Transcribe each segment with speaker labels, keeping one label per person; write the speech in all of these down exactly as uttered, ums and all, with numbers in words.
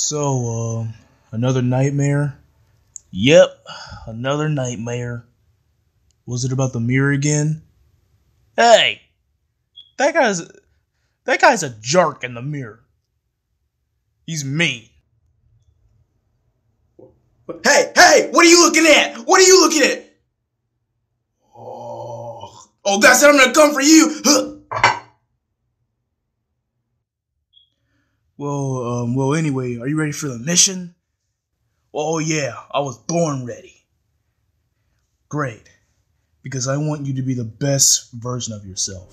Speaker 1: So, um, another nightmare? Yep, another nightmare. Was it about the mirror again? Hey! That guy's... That guy's a jerk in the mirror. He's mean.
Speaker 2: Hey, hey! What are you looking at? What are you looking at? Oh, oh that's it, I'm gonna come for you! Huh.
Speaker 1: Well, um, well anyway, are you ready for the mission? Oh yeah, I was born ready. Great. Because I want you to be the best version of yourself.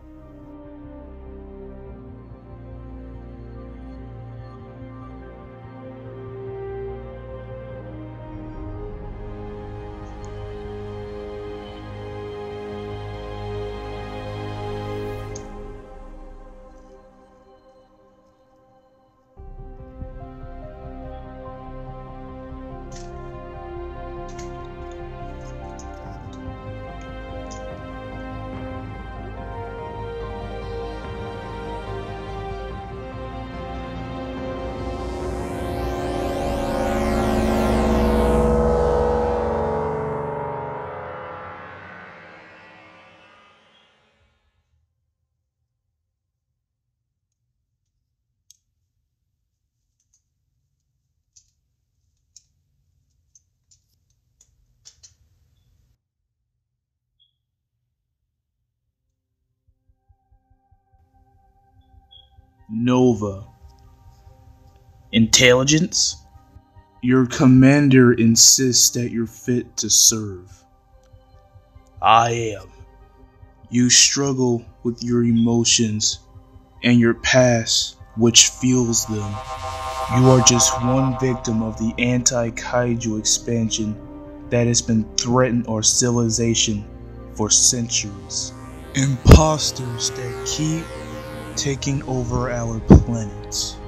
Speaker 1: Nova. Intelligence? Your commander insists that you're fit to serve. I am. You struggle with your emotions and your past, which fuels them. You are just one victim of the anti-kaiju expansion that has been threatened our civilization for centuries. Imposters that keep taking over our planet.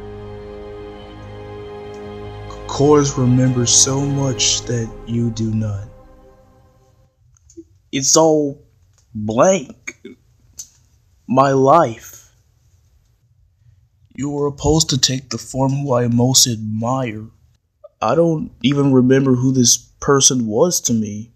Speaker 1: Cores remembers so much that you do not. It's all blank. My life. You were supposed to take the form who I most admire. I don't even remember who this person was to me.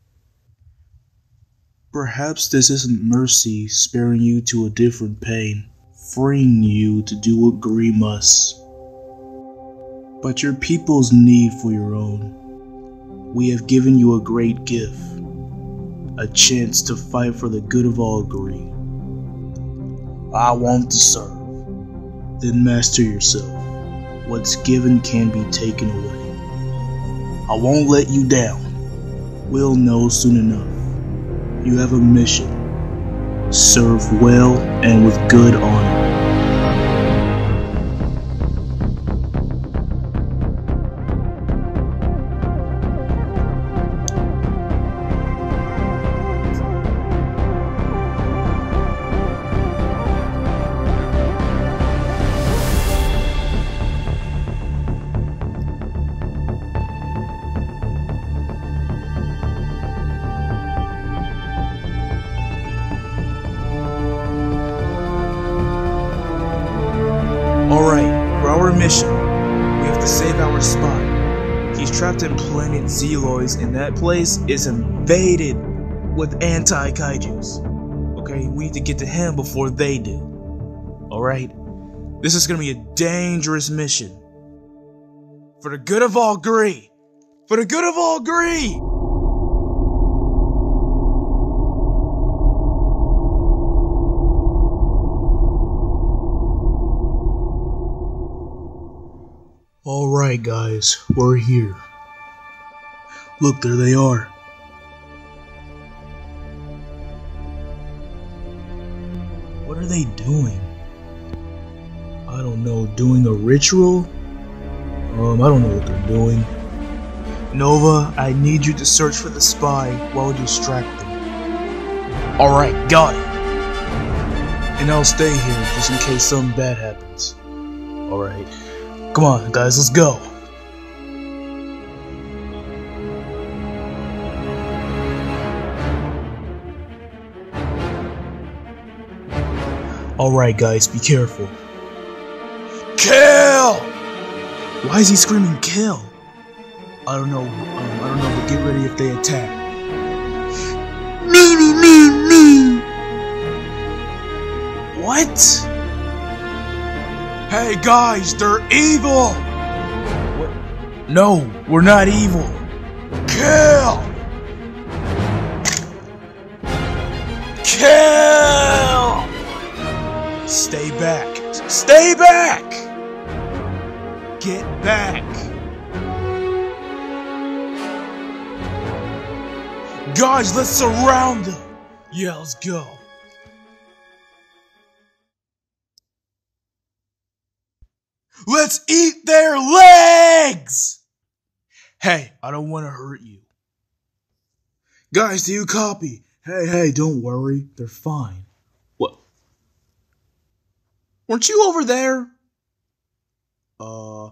Speaker 1: Perhaps this isn't mercy sparing you to a different pain, freeing you to do what GREE must. But your people's need for your own. We have given you a great gift, a chance to fight for the good of all GREE. I want to serve. Then master yourself. What's given can be taken away. I won't let you down. We'll know soon enough. You have a mission. Serve well and with good honor. Alright, for our mission, we have to save our spy. He's trapped in planet Zeloids and that place is invaded with anti-kaijus. Okay, we need to get to him before they do. Alright? This is gonna be a dangerous mission. For the good of all GREE! For the good of all GREE! Alright guys, we're here. Look, there they are. What are they doing? I don't know, doing a ritual? Um, I don't know what they're doing. Nova, I need you to search for the spy while we distract them. Alright, got it. And I'll stay here just in case something bad happens. Alright. Come on, guys, let's go. Alright, guys, be careful. Kill! Why is he screaming kill? I don't know, um, I don't know, but get ready if they attack. Me, me, me, me! What? Hey guys, they're evil! What? No, we're not evil. Kill! Kill! Stay back. Stay back! Get back! Guys, let's surround them! Yeah, let's go. Let's eat their legs! Hey, I don't want to hurt you. Guys, do you copy? Hey, hey, don't worry. They're fine. What? Weren't you over there? Uh...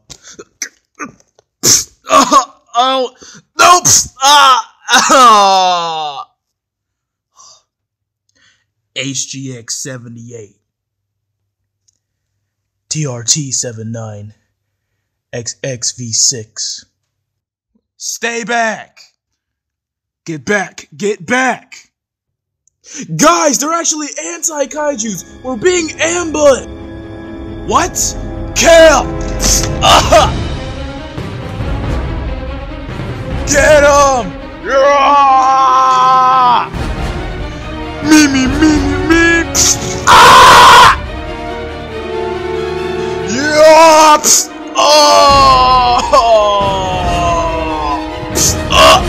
Speaker 1: uh oh, nope! Ah! Ah! H G X seventy-eight. T R T seventy-nine. X X V six. Stay back! Get back! Get back! Guys, they're actually anti-kaijus! We're being ambushed! What? Kill! Ah! Get him! Yeah! Me, me, me, me, me! Ah! Yeah! Oh! Ah!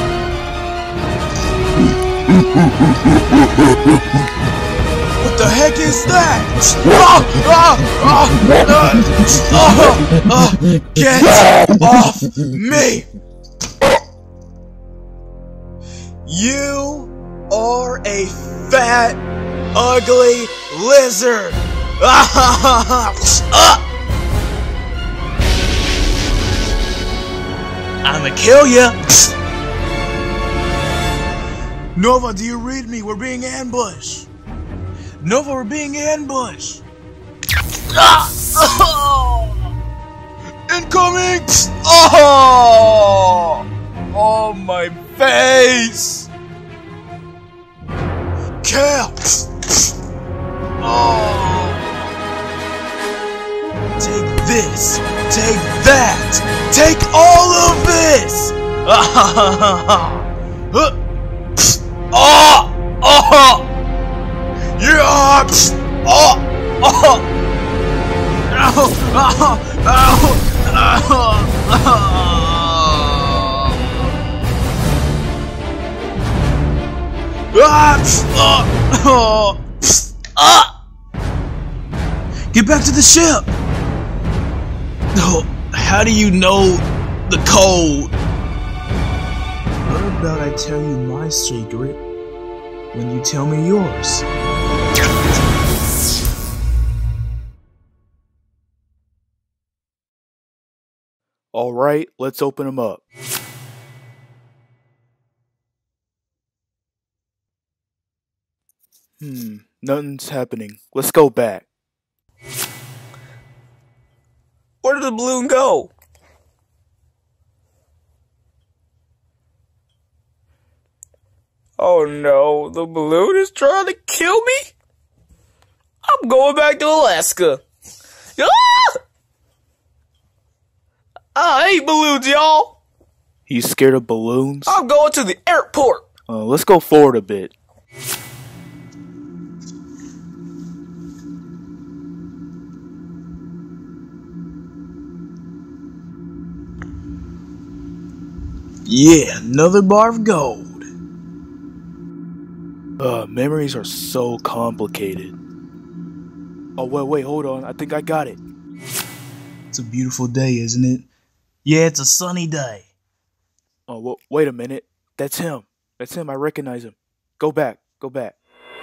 Speaker 1: What the heck is that? Ah! Ah! Ah! Ah! Ah! Get off me! You are a fat, ugly lizard! I'ma kill ya! Nova, do you read me? We're being ambushed! Nova, we're being ambushed! Incoming! Oh! Oh, my face! Kill! Oh! Take this! Take that! Take all of this! Oh! Oh! Yeah! Oh! Oh! Ow! Ow! Ow! Ow! Ah! Oh! Ah! Get back to the ship! Oh, how do you know the code? What about I tell you my secret when you tell me yours? Alright, let's open them up. Hmm, nothing's happening. Let's go back.
Speaker 3: Where did the balloon go? Oh no, the balloon is trying to kill me? I'm going back to Alaska. Ah! I hate balloons, y'all.
Speaker 1: You scared of balloons?
Speaker 3: I'm going to the airport.
Speaker 1: Uh, let's go forward a bit. Yeah, another bar of gold. Uh, memories are so complicated. Oh, wait, wait, hold on. I think I got it. It's a beautiful day, isn't it? Yeah, it's a sunny day. Oh, well, wait a minute. That's him. That's him. I recognize him. Go back. Go back.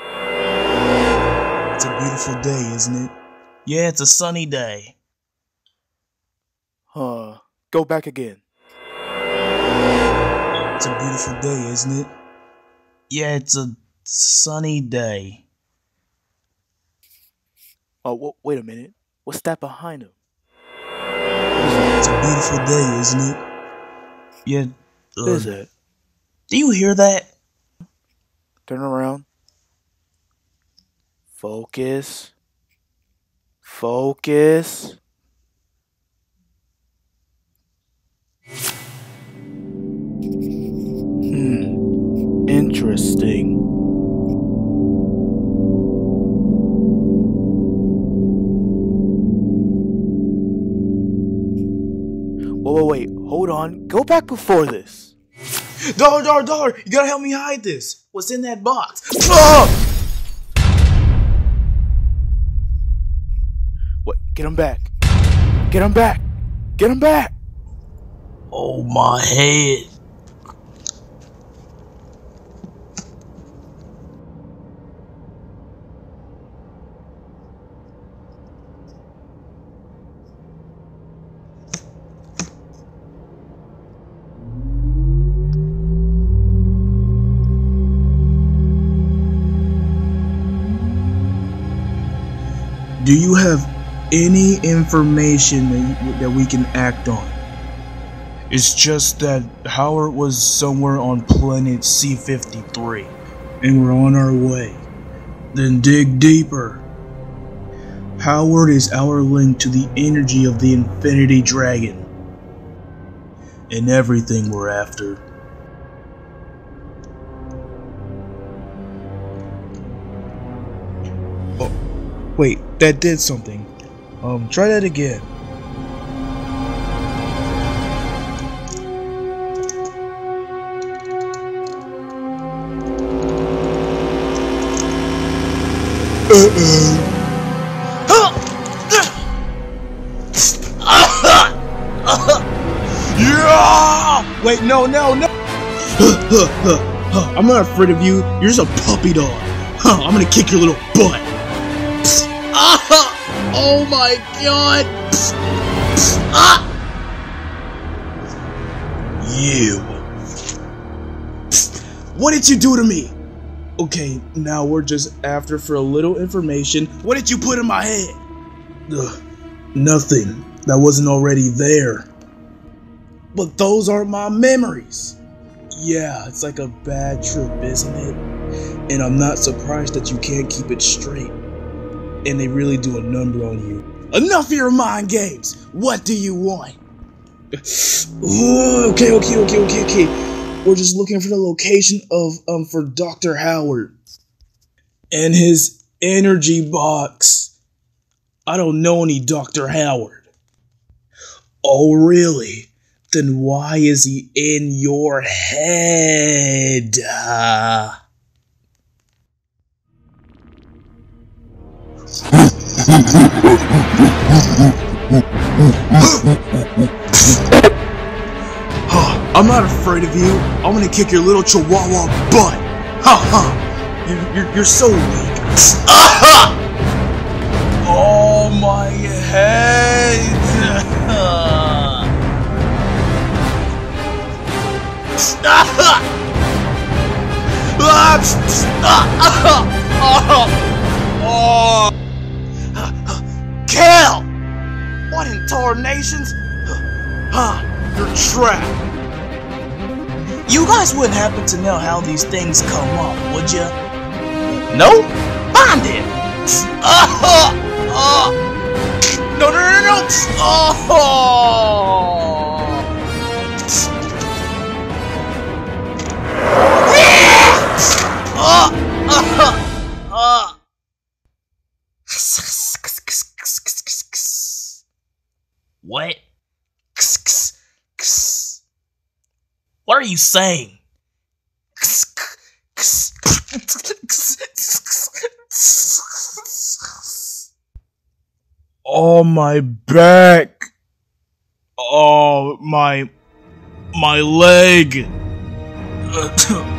Speaker 1: It's a beautiful day, isn't it? Yeah, it's a sunny day. Huh. Go back again. It's a beautiful day, isn't it? Yeah, it's a sunny day. Oh, w wait a minute. What's that behind him? It's a beautiful day, isn't it? Yeah. Uh,
Speaker 3: What is it?
Speaker 1: Do you hear that?
Speaker 3: Turn around. Focus. Focus. Hmm. Interesting. Wait, wait, wait. Hold on. Go back before this.
Speaker 2: Dollar, dollar, dollar! You gotta help me hide this. What's in that box? Ah!
Speaker 3: What? Get him back. Get him back. Get him back.
Speaker 1: Oh, my head. Do you have any information that, you, that we can act on? It's just that Howard was somewhere on planet C fifty-three, and we're on our way. Then dig deeper. Howard is our link to the energy of the Infinity Dragon, and everything we're after. Oh, wait, that did something. Um, try that again. Uh-oh. Yeah! Wait, no, no, no! I'm not afraid of you. You're just a puppy dog. I'm gonna kick your little butt. Oh my god! You. What did you do to me? Okay, now we're just after for a little information. What did you put in my head? Ugh, nothing. That wasn't already there. But those aren't my memories. Yeah, it's like a bad trip, isn't it? And I'm not surprised that you can't keep it straight. And they really do a number on you. Enough of your mind games! What do you want? Ooh, okay, okay, okay, okay, okay. We're just looking for the location of, um, for Doctor Howard. And his energy box. I don't know any Doctor Howard. Oh, really? Then why is he in your head? Uh... I'm not afraid of you. I'm gonna kick your little chihuahua butt. Ha ha! You're, you're, you're so weak. Oh my head! Kill! What in tarnations? You're trapped. You guys wouldn't happen to know how these things come up, would ya? No? Find it! Uh, uh, no, no, no, no! Oh! Uh, uh, uh. What? What are you saying? Oh, my back. Oh, my my leg. Uh,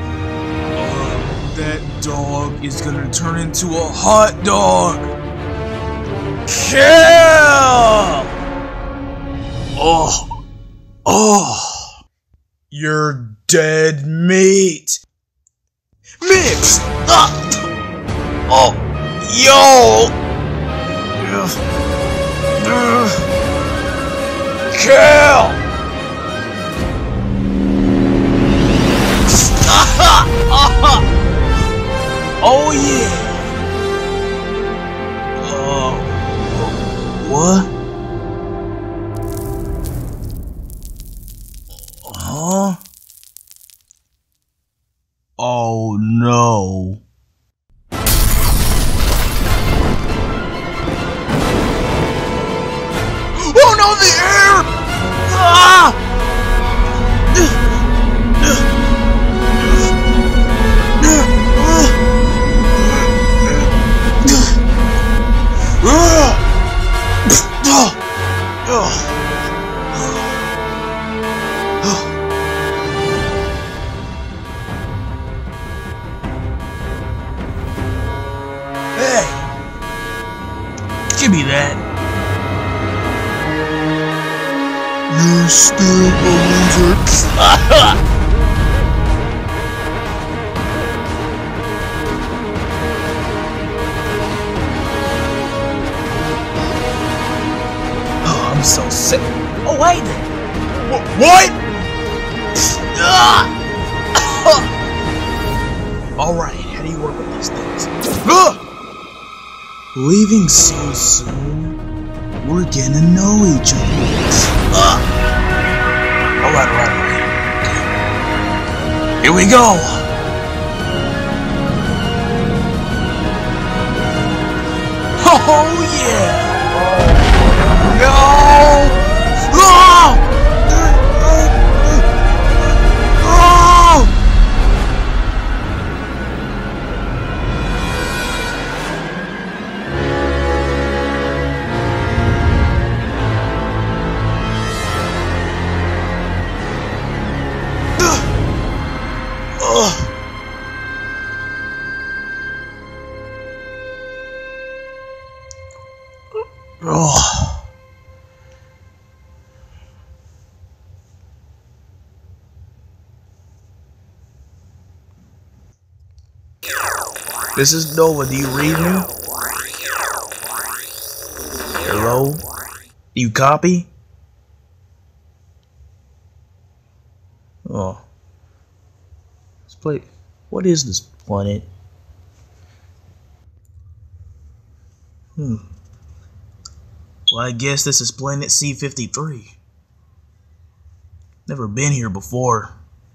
Speaker 1: that dog is gonna turn into a hot dog. Kill! Oh, oh, you're dead meat. Mix up. Oh, yo.
Speaker 3: Kill!
Speaker 2: Oh yeah! Uh, what? Huh? Oh no. Oh no, the air! Ah! Hey! Give me that. You're still a loser. Oh, I'm so sick. Oh, wait there. Wh- what? Alright, how do you work with these things? Leaving so soon? We're getting to know each other. Alright, alright, alright. Okay. Here we go! Oh yeah! No! Oh! Oh. This is Nova. Do you read me? Hello? Do you copy? Oh. Let's play. What is this planet? Hmm. Well, I guess this is planet C fifty-three. Never been here before.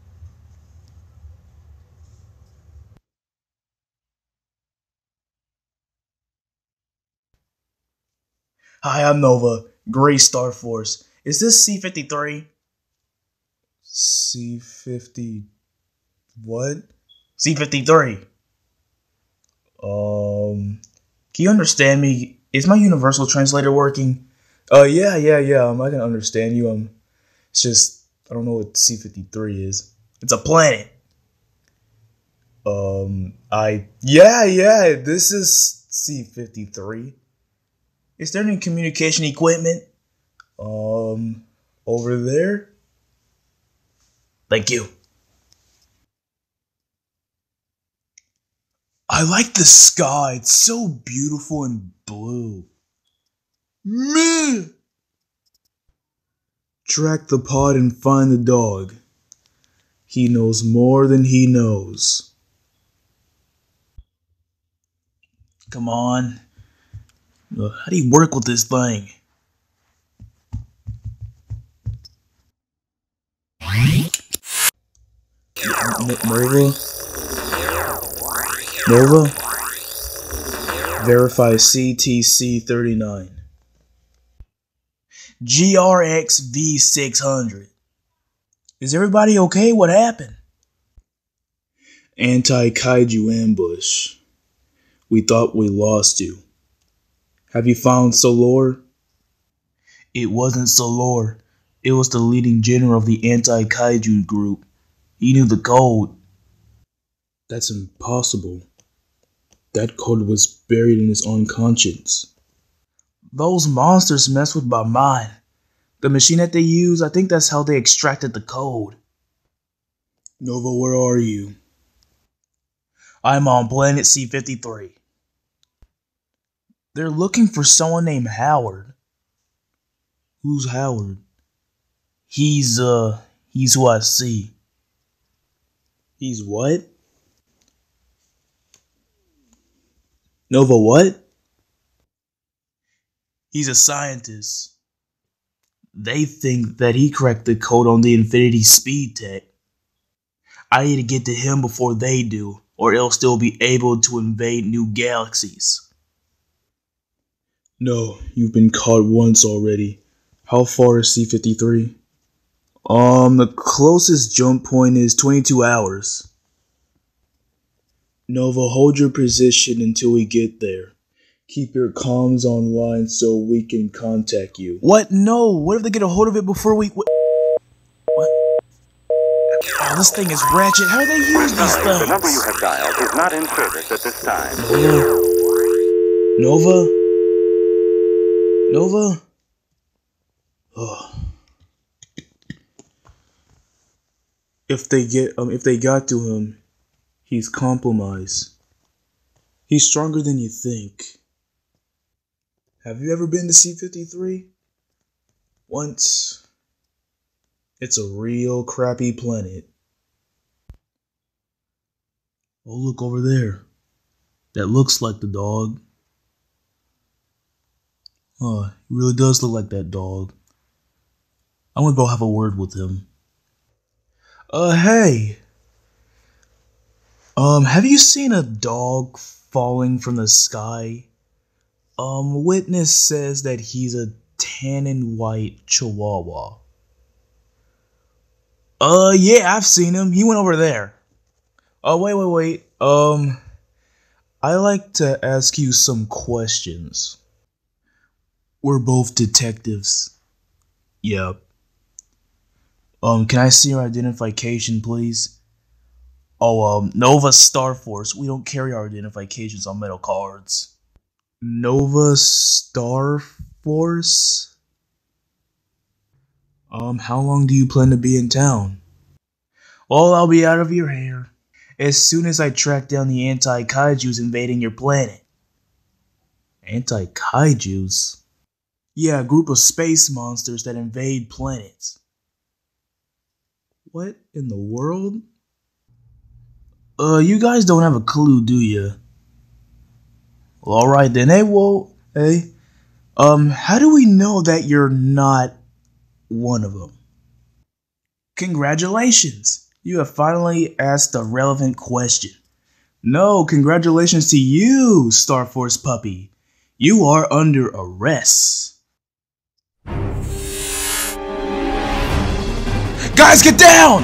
Speaker 2: Hi, I'm Nova. GREE Star Force. Is this C fifty-three? C fifty... what? C fifty-three. Um... Can you understand me? Is my universal translator working? Uh, yeah, yeah, yeah. Um, I can understand you. Um, it's just I don't know what C fifty-three is. It's a planet. Um, I yeah, yeah. This is C fifty-three. Is there any communication equipment? Um, over there. Thank you. I like the sky. It's so beautiful and blue. Me. Track the pod and find the dog. He knows more than he knows. Come on. Uh, how do you work with this thing? Nova? Nova? Verify C T C thirty-nine. G R X V six hundred. Is everybody okay? What happened? Anti-kaiju ambush. We thought we lost you. Have you found Solor? It wasn't Solor. It was the leading general of the anti-kaiju group. He knew the code. That's impossible. That code was buried in his unconscious. Those monsters mess with my mind. The machine that they use, I think that's how they extracted the code. Nova, where are you? I'm on planet C fifty-three. They're looking for someone named Howard. Who's Howard? He's, uh, he's who I see. He's what? Nova what? He's a scientist. They think that he cracked the code on the Infinity Speed Tech. I need to get to him before they do, or else they'll be able to invade new galaxies. No, you've been caught once already. How far is C fifty-three? Um, the closest jump point is twenty-two hours. Nova, hold your position until we get there. Keep your comms online so we can contact you. What? No, what if they get a hold of it before we... What? Oh, this thing is ratchet. How do they use these things?
Speaker 4: The number you have dialed is not in service at this time.
Speaker 2: Nova? Nova? Oh. If they get um if they got to him, he's compromised. He's stronger than you think. Have you ever been to C fifty-three? Once. It's a real crappy planet. Oh, look over there. That looks like the dog. Oh, it really does look like that dog. I'm gonna go have a word with him. Uh, hey. Um, have you seen a dog falling from the sky? Um, witness says that he's a tan and white chihuahua. Uh, yeah, I've seen him. He went over there. Oh, wait, wait, wait. Um, I like to ask you some questions. We're both detectives. Yep. Um, can I see your identification, please? Oh, um, Nova Star Force. We don't carry our identifications on metal cards. Nova Star Force? Um, how long do you plan to be in town? Well, I'll be out of your hair as soon as I track down the anti-kaijus invading your planet. Anti-kaijus? Yeah, a group of space monsters that invade planets. What in the world? Uh, you guys don't have a clue, do you? Well, alright then. Hey, whoa, hey. Um, how do we know that you're not one of them? Congratulations! You have finally asked a relevant question. No, congratulations to you, Star Force puppy. You are under arrest. Guys, get down!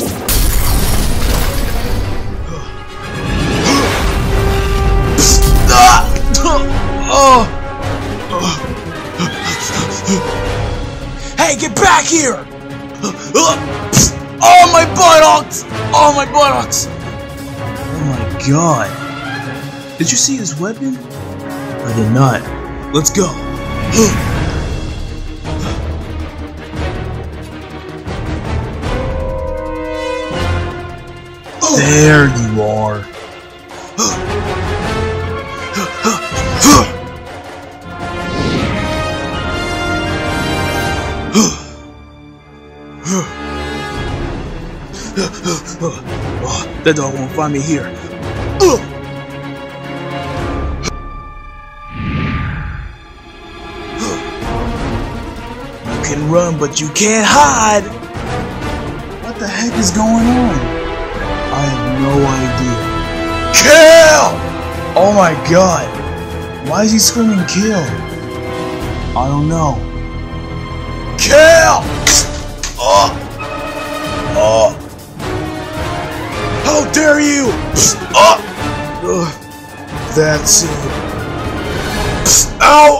Speaker 2: Hey, get back here! Oh, my buttocks! Oh, my buttocks! Oh my god. Did you see his weapon? I did not. Let's go. There you are. Oh, that dog won't find me here. You can run, but you can't hide. What the heck is going on? I have no idea. Kill! Oh my god. Why is he screaming kill? I don't know. Kill! Oh! Oh! How dare you! Oh! Uh, that's it. Ow!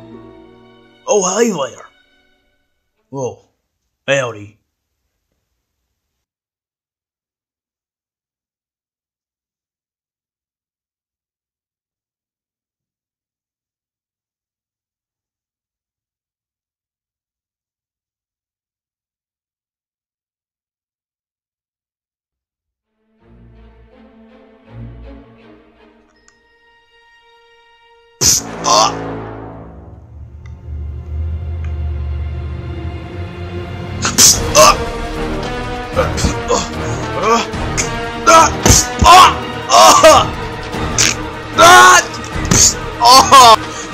Speaker 2: Oh, hi there. Whoa, howdy.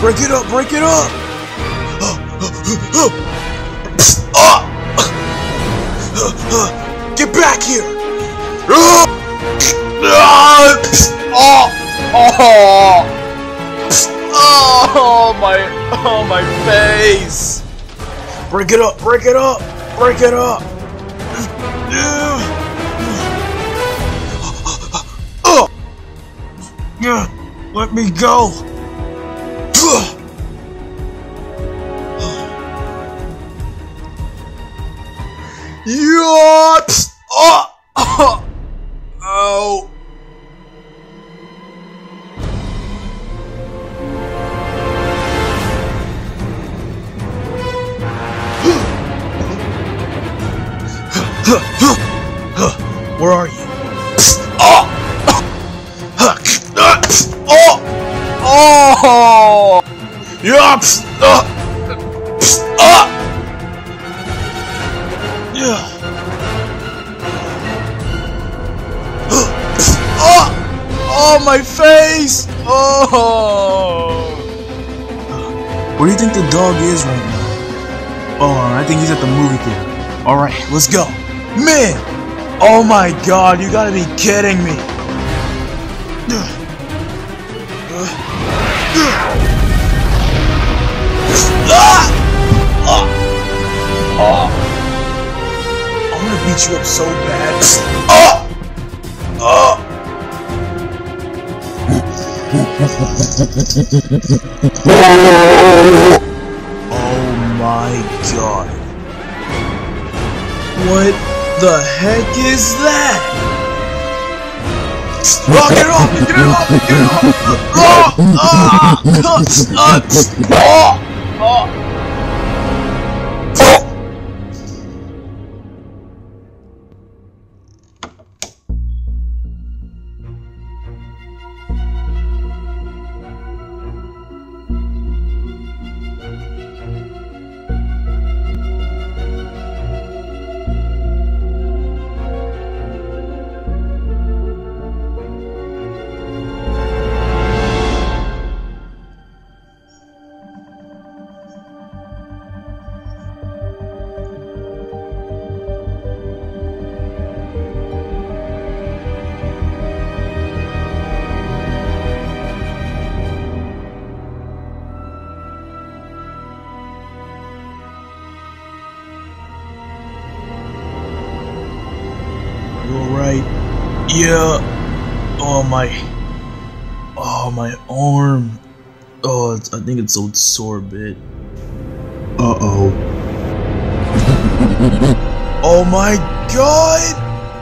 Speaker 2: Break it up, break it up! Get back here! Oh,
Speaker 3: Oh! Oh my! Oh my face!
Speaker 2: break it up, break it up, break it up! Let me go! Yaps! Oh! Oh! Ow! Where are you? Oh! Oh! Oh! Yaps! Uh! Uh! Yeah. Oh! Oh, my face! Oh! Where do you think the dog is right now? Oh, I think he's at the movie theater. Alright, let's go. Man! Oh my god, you gotta be kidding me! Ah! Oh! Oh! I'm gonna beat you up so bad. Oh! Oh! Oh my god. What the heck is that? Oh, get it off! Get it off! Get it off! Oh! Ah! Ah! Oh! Oh! Alright. Yeah. Oh my. Oh my arm. Oh, it's, I think it's so sore a bit. Uh oh. Oh my god!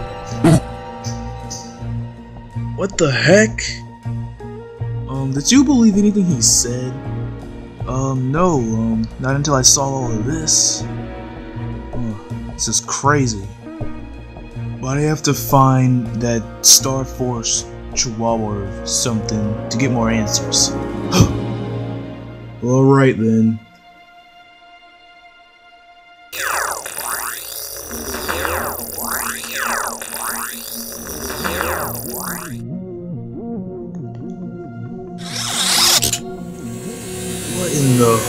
Speaker 2: What the heck? Um, did you believe anything he said? Um, no, um, not until I saw all of this. Oh, this is crazy. But I have to find that Star Force Chihuahua or something to get more answers. Alright then. What in the...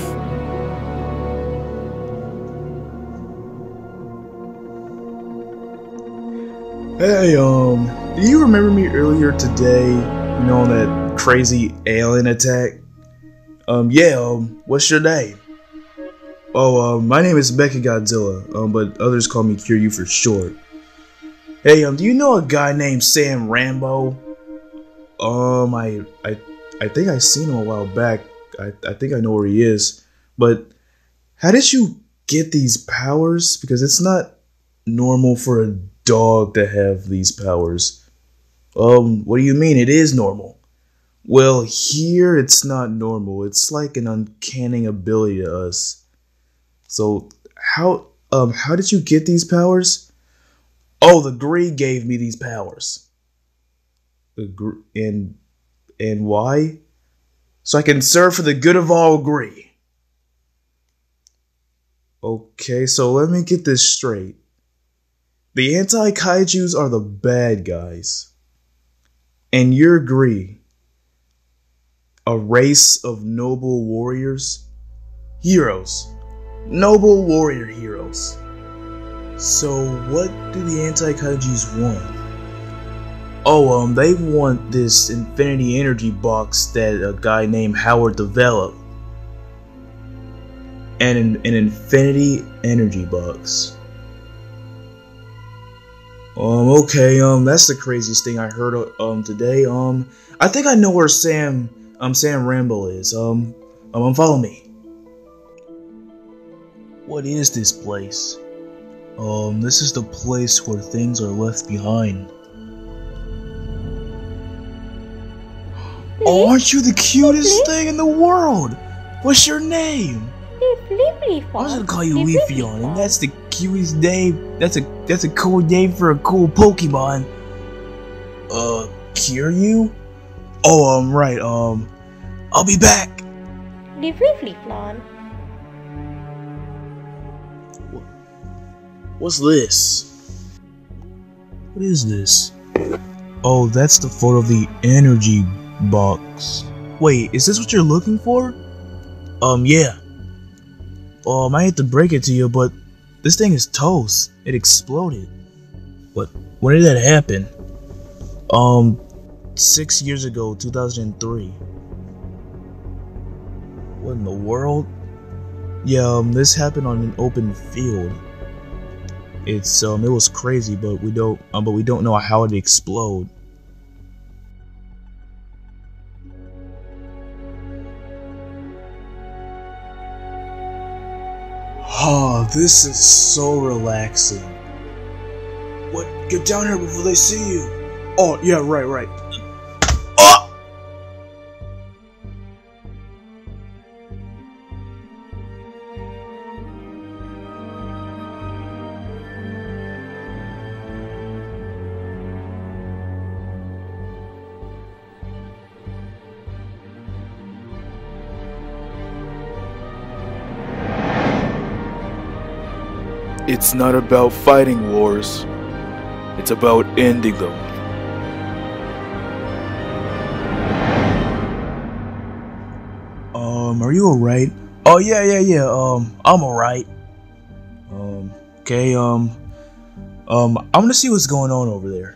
Speaker 2: Hey, um, do you remember me earlier today, you know, on that crazy alien attack? Um, yeah, um, what's your name? Oh, um, my name is Mechagodzilla, um, but others call me Kiryu for short. Hey, um, do you know a guy named Sam Rambo? Um, I, I, I think I seen him a while back. I, I think I know where he is. But how did you get these powers? Because it's not normal for a dog to have these powers. Um, what do you mean? It is normal. Well, here it's not normal. It's like an uncanny ability to us. So, how um how did you get these powers? Oh, the GREE gave me these powers. The GREE, and and why? So I can serve for the good of all GREE. Okay, so let me get this straight. The anti-kaijus are the bad guys. And you're GREE. A race of noble warriors? Heroes. Noble warrior heroes. So what do the anti-kaijus want? Oh, um, they want this infinity energy box that a guy named Howard developed. And an, an infinity energy box. Um, okay, um, that's the craziest thing I heard um today. Um, I think I know where Sam, um, Sam Rambo is. Um, um, follow me. What is this place? Um, this is the place where things are left behind. Oh, aren't you the cutest thing in the world? What's your name? I'm just gonna call you Leafeon, and that's the cutest name. That's a that's a cool name for a cool Pokemon. Uh, Kiryu? Oh, um, right. Um, I'll be back. What's this? What is this? Oh, that's the photo of the energy box. Wait, is this what you're looking for? Um, yeah. Um, I hate to break it to you, but this thing is toast. It exploded. What? When did that happen? Um, six years ago, two thousand three. What in the world? Yeah, um, this happened on an open field. It's um, it was crazy, but we don't, um, but we don't know how it exploded. Oh, this is so relaxing. What? Get down here before they see you. Oh, yeah, right, right. Oh!
Speaker 5: It's not about fighting wars. It's about ending them.
Speaker 2: Um, are you alright? Oh, yeah, yeah, yeah, um, I'm alright. Um, okay, um, um, I'm gonna see what's going on over there.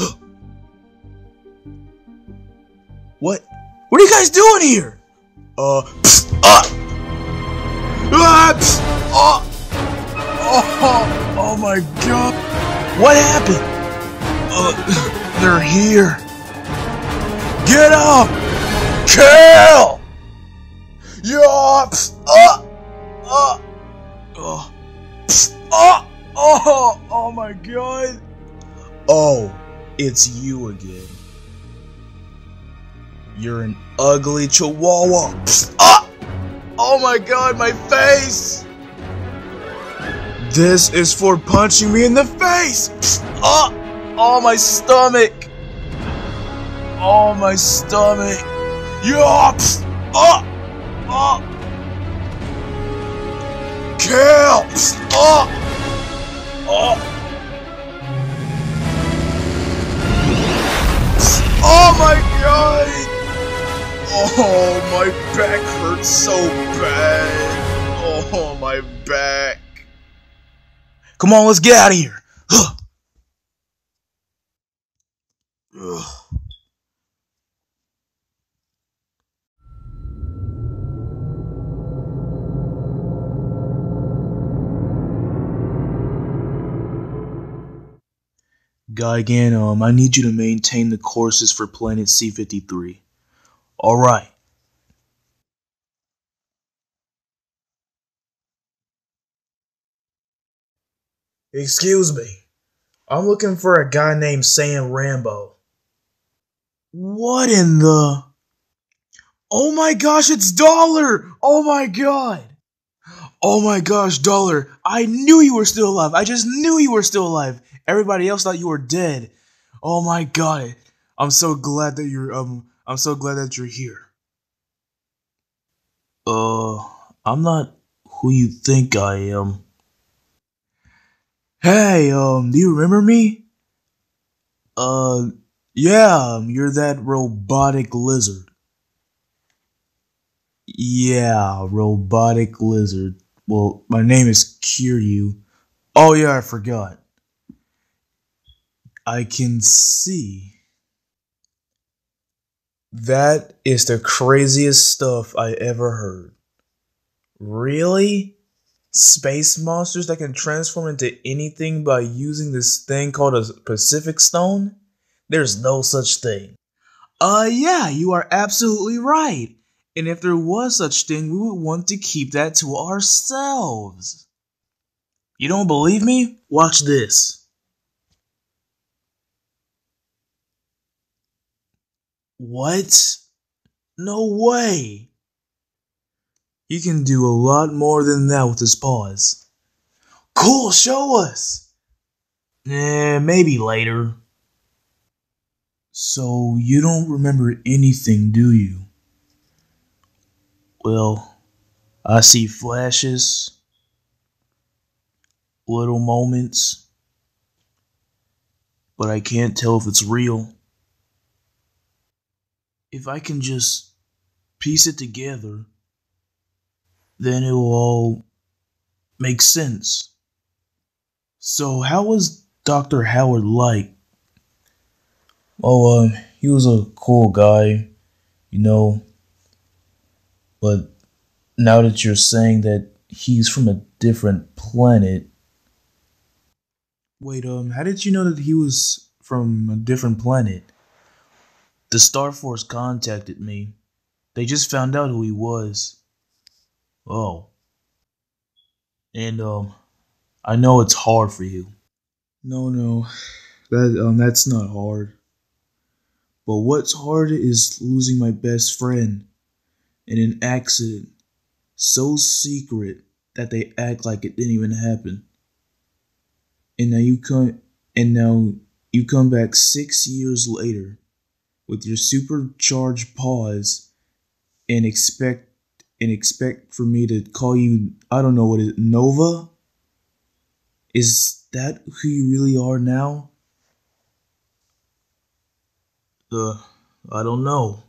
Speaker 2: What? What are you guys doing here? Uh, psst, uh, ah, psst, uh, oh, oh my god. What happened? Uh, they're here. Get up! Kill! Yeah! Psst, uh, uh, uh, psst, uh, oh, oh my god. Oh, it's you again. You're an ugly chihuahua. Psst, ah! Oh my god, my face! This is for punching me in the face! Psst, ah! Oh, my stomach! Oh, my stomach! Yeah! Psst, ah! Ah! Kill! Psst, ah! Ah! Psst, oh my god! Oh, my back hurts so bad. Oh, my back. Come on, let's get out of here. Gigan, um, I need you to maintain the courses for planet C fifty-three. Alright. Excuse me. I'm looking for a guy named Sam Rambo. What in the... Oh my gosh, it's Dollar! Oh my god! Oh my gosh, Dollar! I knew you were still alive! I just knew you were still alive! Everybody else thought you were dead. Oh my god. I'm so glad that you're, um, I'm so glad that you're here. Uh, I'm not who you think I am. Hey, um, do you remember me? Uh, yeah, you're that robotic lizard. Yeah, robotic lizard. Well, my name is Kiryu. Oh yeah, I forgot. I can see. That is the craziest stuff I ever heard. Really? Space monsters that can transform into anything by using this thing called a Pacific Stone? There's no such thing. Uh, yeah, you are absolutely right. And if there was such thing, we would want to keep that to ourselves. You don't believe me? Watch this. What? No way. He can do a lot more than that with his paws. Cool, show us. Eh, maybe later. So, you don't remember anything, do you? Well, I see flashes, little moments, but I can't tell if it's real. If I can just piece it together, then it will all make sense. So, how was Doctor Howard like? Oh, uh, he was a cool guy, you know, but now that you're saying that he's from a different planet. Wait, um, how did you know that he was from a different planet? The Star Force contacted me. They just found out who he was. Oh. And, um, I know it's hard for you. No, no, that, um, that's not hard. But what's hard is losing my best friend in an accident so secret that they act like it didn't even happen. And now you come and now you come back six years later with your supercharged paws and expect and expect for me to call you, I don't know what it is, Nova? Is that who you really are now? Uh, I don't know.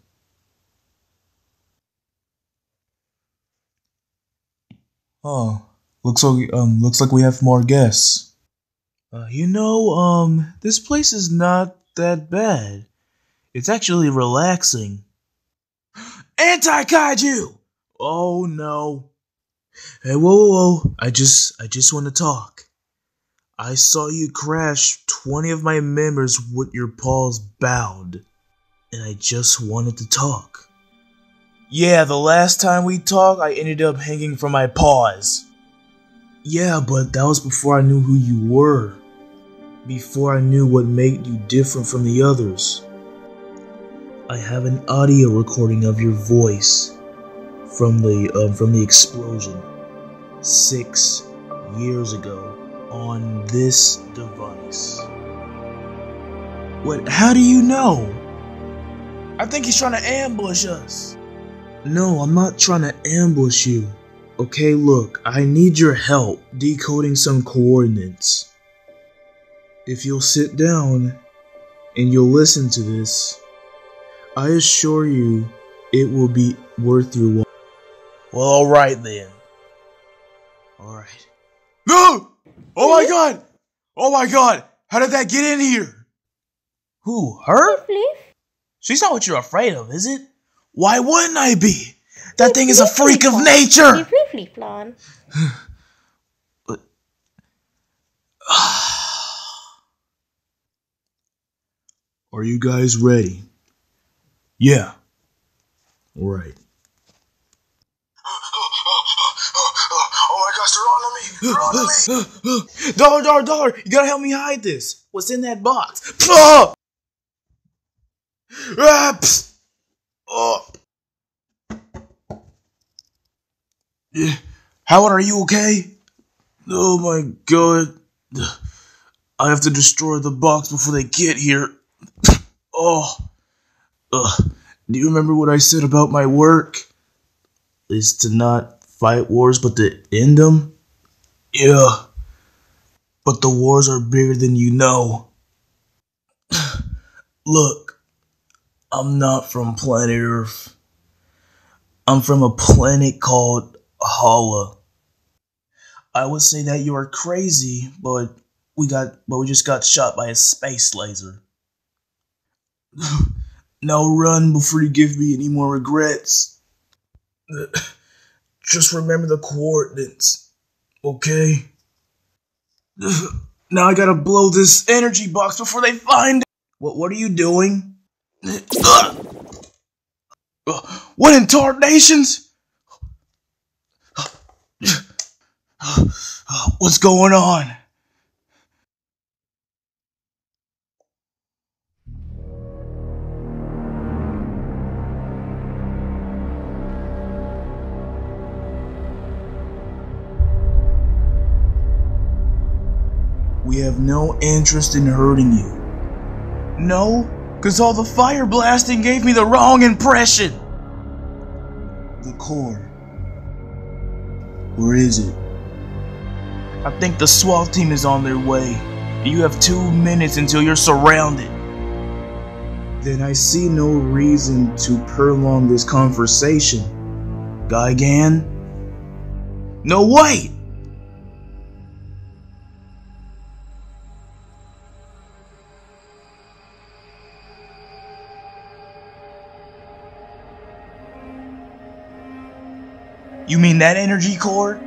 Speaker 2: Oh, looks like um looks like we have more guests. Uh, you know, um, this place is not that bad. It's actually relaxing. Anti-kaiju! Oh no. Hey, whoa, whoa, whoa. I just, I just want to talk. I saw you crash twenty of my members with your paws bound. And I just wanted to talk. Yeah, the last time we talked, I ended up hanging from my paws. Yeah, but that was before I knew who you were. Before I knew what made you different from the others. I have an audio recording of your voice from the um, from the explosion six years ago on this device. What? How do you know? I think he's trying to ambush us. No, I'm not trying to ambush you. Okay, look, I need your help decoding some coordinates. If you'll sit down and you'll listen to this, I assure you it will be worth your while. Well, alright then. Alright. No! Oh my god! Oh my god! How did that get in here? Who? Her? She's not what you're afraid of, is it? Why wouldn't I be? That thing is a freak of nature! Are you guys ready? Yeah. Alright.
Speaker 1: Oh my gosh, they're on me! They're on me!
Speaker 2: Dollar, dollar, dollar! You gotta help me hide this! What's in that box? Ah! Ah, psst. Oh. Yeah. Howard, are you okay? Oh my god. I have to destroy the box before they get here. Oh. Ugh. Do you remember what I said about my work? Is to not fight wars, but to end them? Yeah. But the wars are bigger than you know. Look, I'm not from planet Earth. I'm from a planet called Hala. I would say that you are crazy, but we got but we just got shot by a space laser. Now run before you give me any more regrets. Just remember the coordinates, okay? Now I gotta blow this energy box before they find it. What, what are you doing? What in tarnations? What's going on? We have no interest in hurting you. No, because all the fire blasting gave me the wrong impression. The core. Where is it? I think the SWAT team is on their way. You have two minutes until you're surrounded. Then I see no reason to prolong this conversation. Gigan? No, wait! You mean that energy core?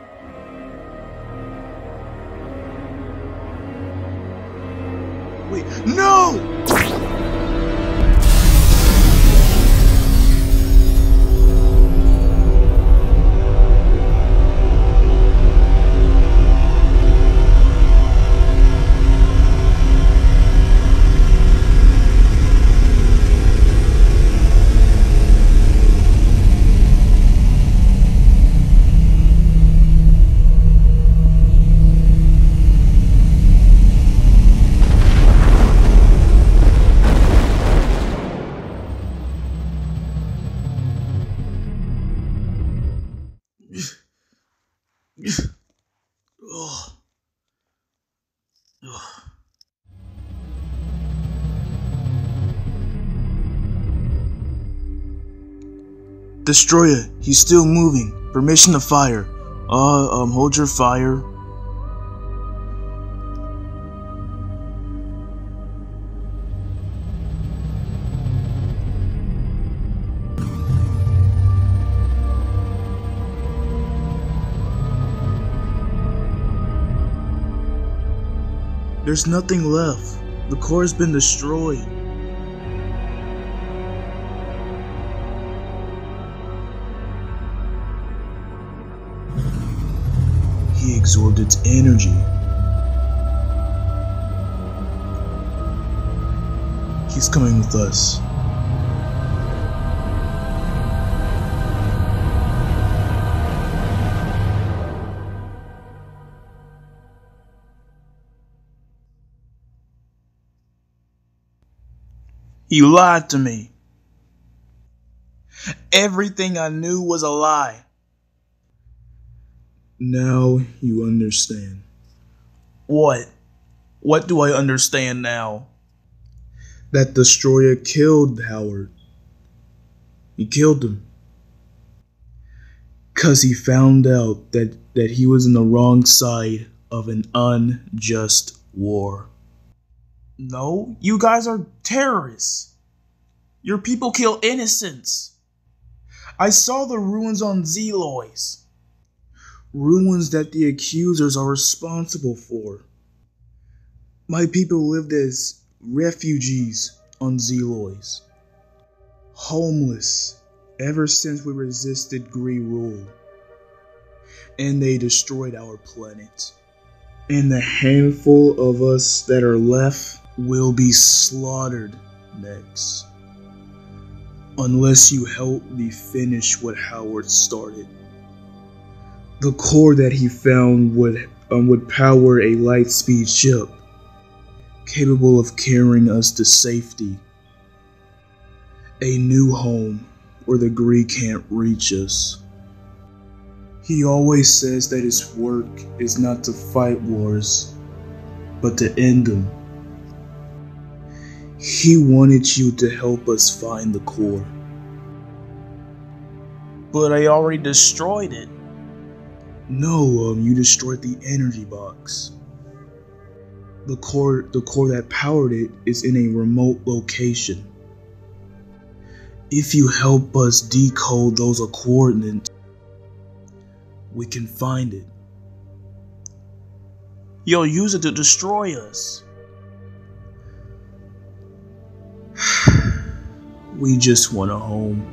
Speaker 2: Wait, no! Destroyer, he's still moving. Permission to fire. Uh, um, hold your fire. There's nothing left. The core has been destroyed. He absorbed its energy. He's coming with us. He lied to me. Everything I knew was a lie. Now you understand. What? What do I understand now? That Destroyer killed Howard. He killed him. Cause he found out that, that he was on the wrong side of an unjust war. No, you guys are terrorists. Your people kill innocents. I saw the ruins on Zelois. Ruins that the accusers are responsible for. My people lived as refugees on Zelois. Homeless ever since we resisted GREE rule. And they destroyed our planet. And the handful of us that are left will be slaughtered next. Unless you help me finish what Howard started. The core that he found would, um, would power a light-speed ship, capable of carrying us to safety. A new home where the GREE can't reach us. He always says that his work is not to fight wars, but to end them. He wanted you to help us find the core. But I already destroyed it. No, um, you destroyed the energy box. The core, the core that powered it is in a remote location. If you help us decode those coordinates, we can find it. You'll use it to destroy us. We just want a home.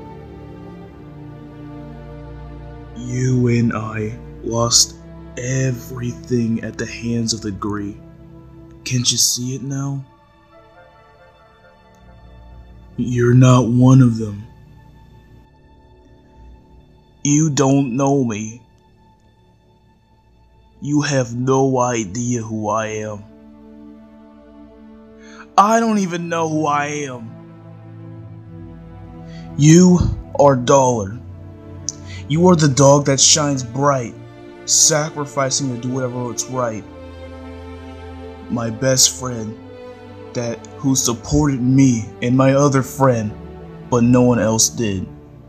Speaker 2: You and I lost everything at the hands of the GREE. Can't you see it now? You're not one of them. You don't know me. You have no idea who I am. I don't even know who I am. You are Dollar. You are the dog that shines bright, sacrificing to do whatever what's right. My best friend, that who supported me and my other friend, but no one else did.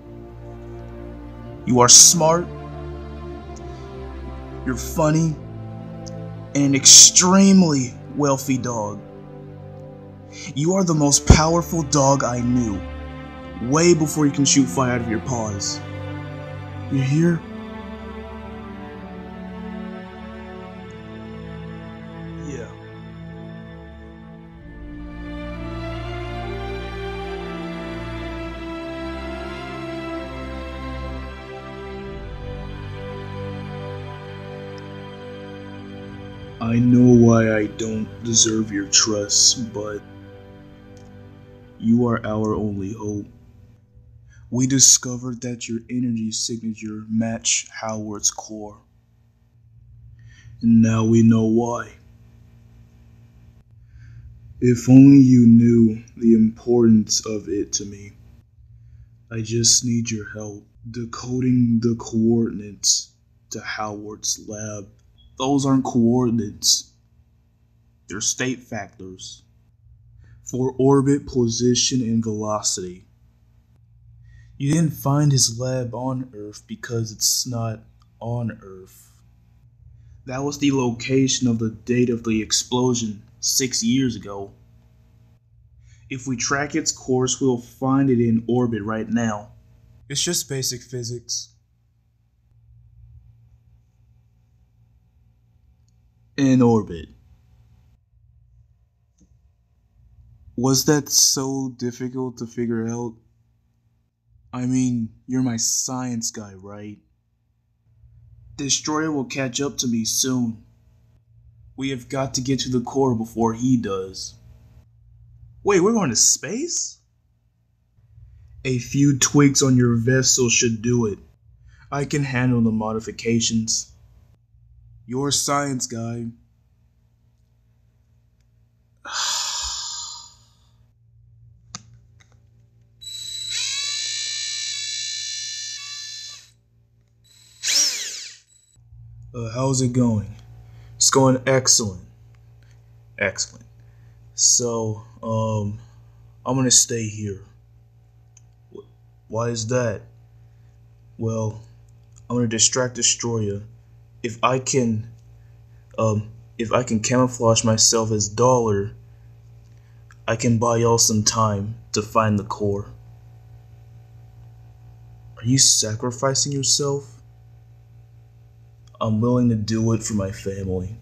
Speaker 2: You are smart, you're funny, and an extremely wealthy dog. You are the most powerful dog I knew, way before you can shoot fire out of your paws. You hear? Yeah. I know why I don't deserve your trust, but you are our only hope. We discovered that your energy signature matched Howard's core. And now we know why. If only you knew the importance of it to me. I just need your help decoding the coordinates to Howard's lab. Those aren't coordinates. They're state factors for orbit, position, and velocity. You didn't find his lab on Earth because it's not on Earth. That was the location of the date of the explosion six years ago. If we track its course, we'll find it in orbit right now. It's just basic physics. In orbit. Was that so difficult to figure out? I mean, you're my science guy, right? Destroyer will catch up to me soon. We have got to get to the core before he does. Wait, we're going to space? A few tweaks on your vessel should do it. I can handle the modifications. You're a science guy. Uh, how's it going? It's going excellent. Excellent. So, um, I'm gonna stay here. Why is that? Well, I'm gonna distract Destroyer. If I can, um, if I can camouflage myself as Dollar, I can buy y'all some time to find the core. Are you sacrificing yourself? I'm willing to do it for my family.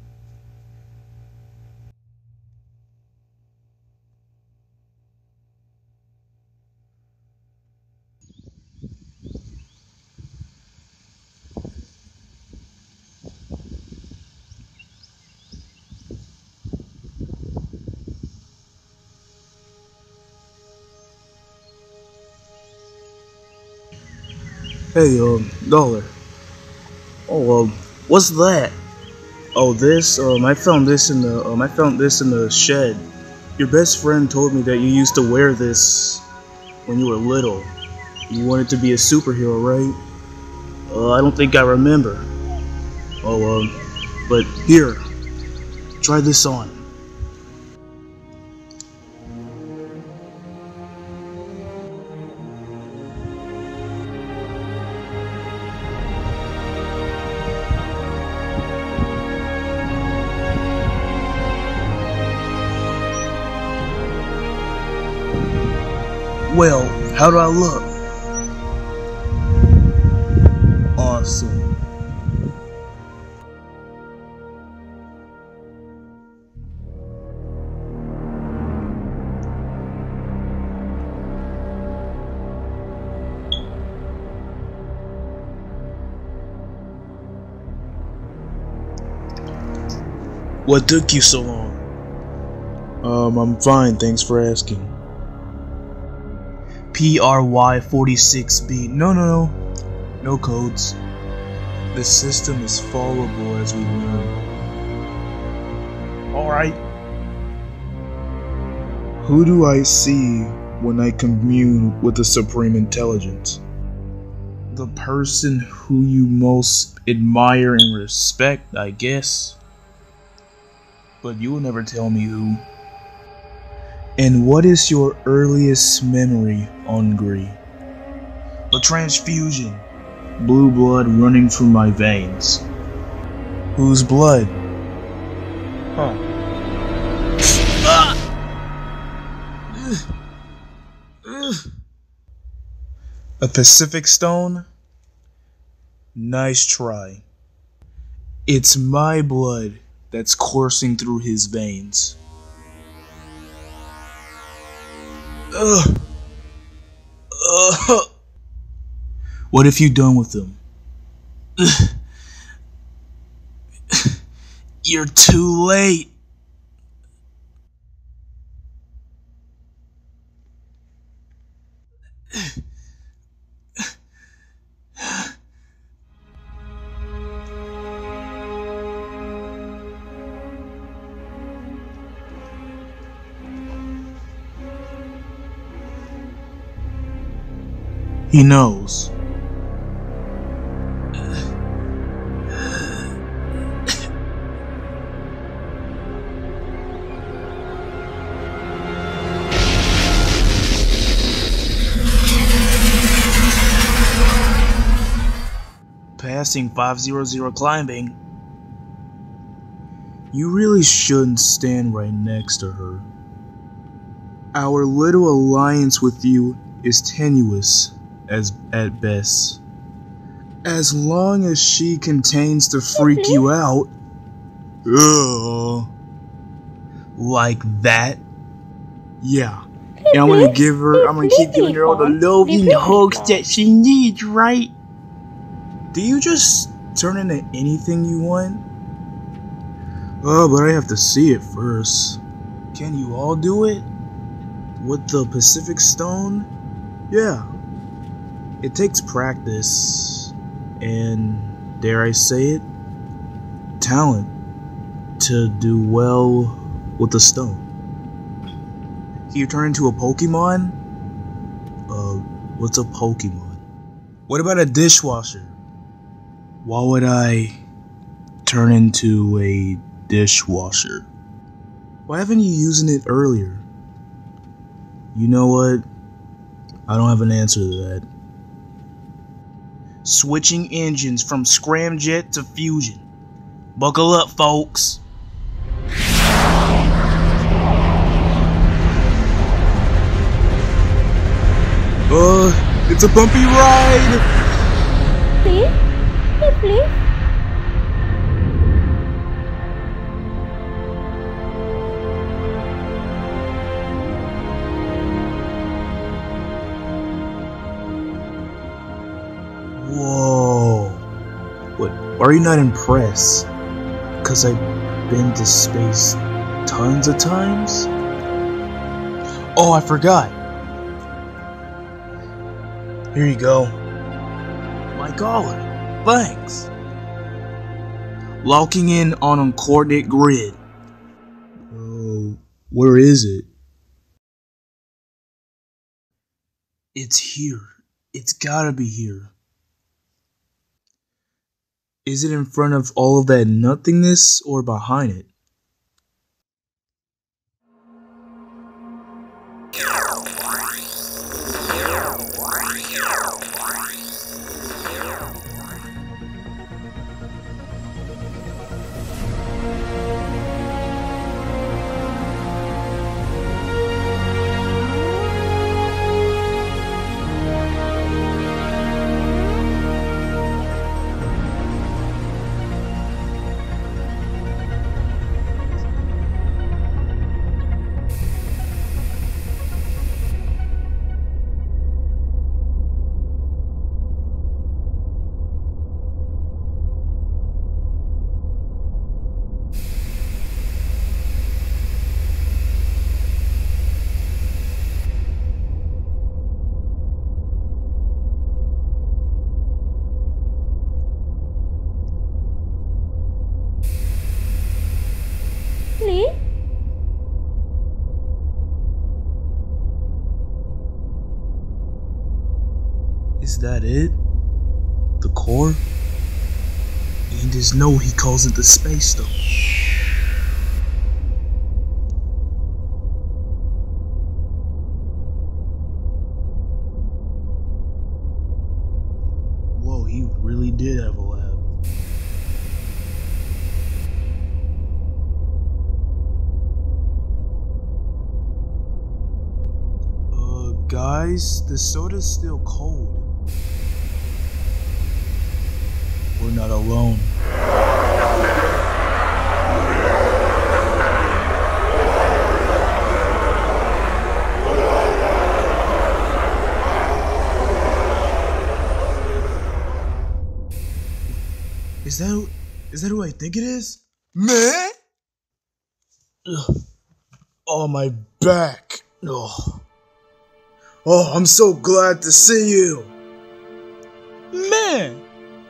Speaker 2: Hey, um, Dollar. Oh, um, what's that? Oh, this, um, I found this in the, um, I found this in the shed. Your best friend told me that you used to wear this when you were little. You wanted to be a superhero, right? Uh, I don't think I remember. Oh, um, but here, try this on. Well, how do I look? Awesome. What took you so long? Um, I'm fine, thanks for asking. P R Y forty-six B. No, no, no. No codes. The system is followable as we learn. Alright. Who do I see when I commune with the Supreme Intelligence? The person who you most admire and respect, I guess. But you will never tell me who. And what is your earliest memory on GREE? The transfusion. Blue blood running through my veins. Whose blood? Huh. Ah! A Pacific Stone? Nice try. It's my blood that's coursing through his veins. Ugh. Ugh. What have you done with them? You're too late. He knows. Passing five hundred climbing. You really shouldn't stand right next to her. Our little alliance with you is tenuous as at best. As long as she contains to freak you out. Ugh. Like that? Yeah. And I'm gonna give her, I'm gonna keep giving her all the love and hugs that she needs, right? Do you just turn into anything you want? Oh, but I have to see it first. Can you all do it? With the Pacific Stone? Yeah. It takes practice, and dare I say it, talent to do well with the stone. Can you turn into a Pokemon? Uh, what's a Pokemon? What about a dishwasher? Why would I turn into a dishwasher? Why haven't you used it earlier? You know what? I don't have an answer to that. Switching engines from scramjet to fusion. Buckle up, folks. Uh, it's a bumpy ride.
Speaker 6: Please? Hey, please?
Speaker 2: Whoa. What? Why are you not impressed? Because I've been to space tons of times? Oh, I forgot. Here you go. My golly, thanks. Locking in on a coordinate grid. Oh, where is it? It's here. It's gotta be here. Is it in front of all of that nothingness or behind it? that it? The core? In his note, he calls it the Space Stone. Whoa, he really did have a lab. Uh, guys, the soda's still cold. We're not alone. Is that who, is that who I think it is? Man? Ugh. Oh, my back. Oh. Oh, I'm so glad to see you. Man!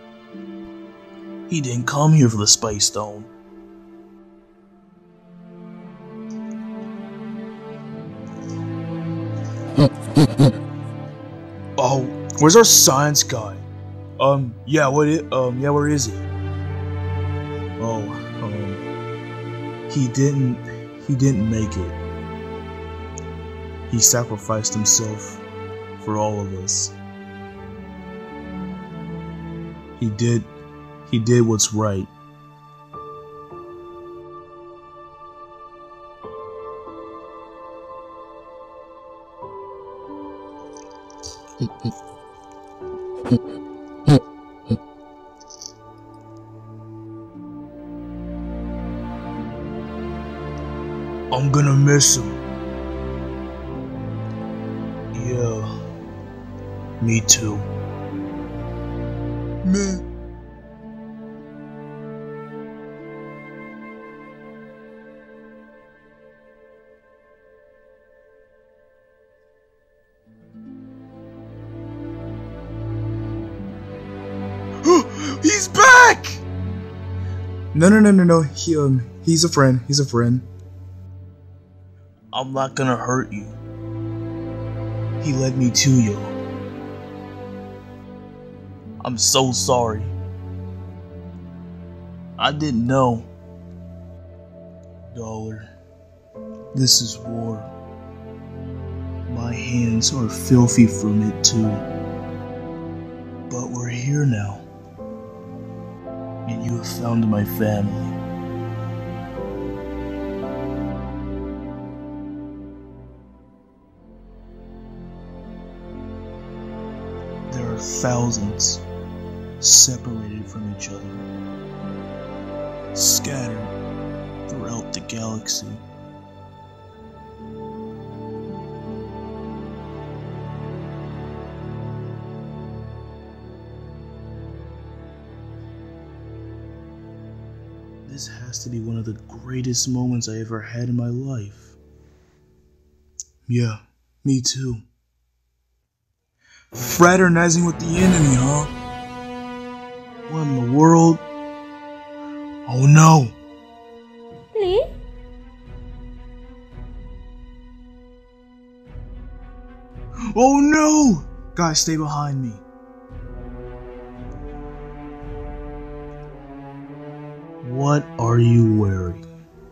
Speaker 2: He didn't come here for the Space Stone. Oh, where's our science guy? Um, yeah, what is, um, yeah, where is he? Oh, um, he didn't, he didn't make it. He sacrificed himself for all of us. He did, he did what's right. I'm gonna miss him. Yeah, me too. Man. He's back! No, no, no, no, no. He, um, he's a friend. He's a friend. I'm not gonna hurt you. He led me to you. I'm so sorry. I didn't know. Dollar, this is war. My hands are filthy from it too. But we're here now. And you have found my family. There are thousands separated from each other, scattered throughout the galaxy. This has to be one of the greatest moments I ever had in my life. Yeah, me too. Fraternizing with the enemy, huh? What in the world? Oh no!
Speaker 6: Please?
Speaker 2: Oh no! Guys, stay behind me. What are you wearing?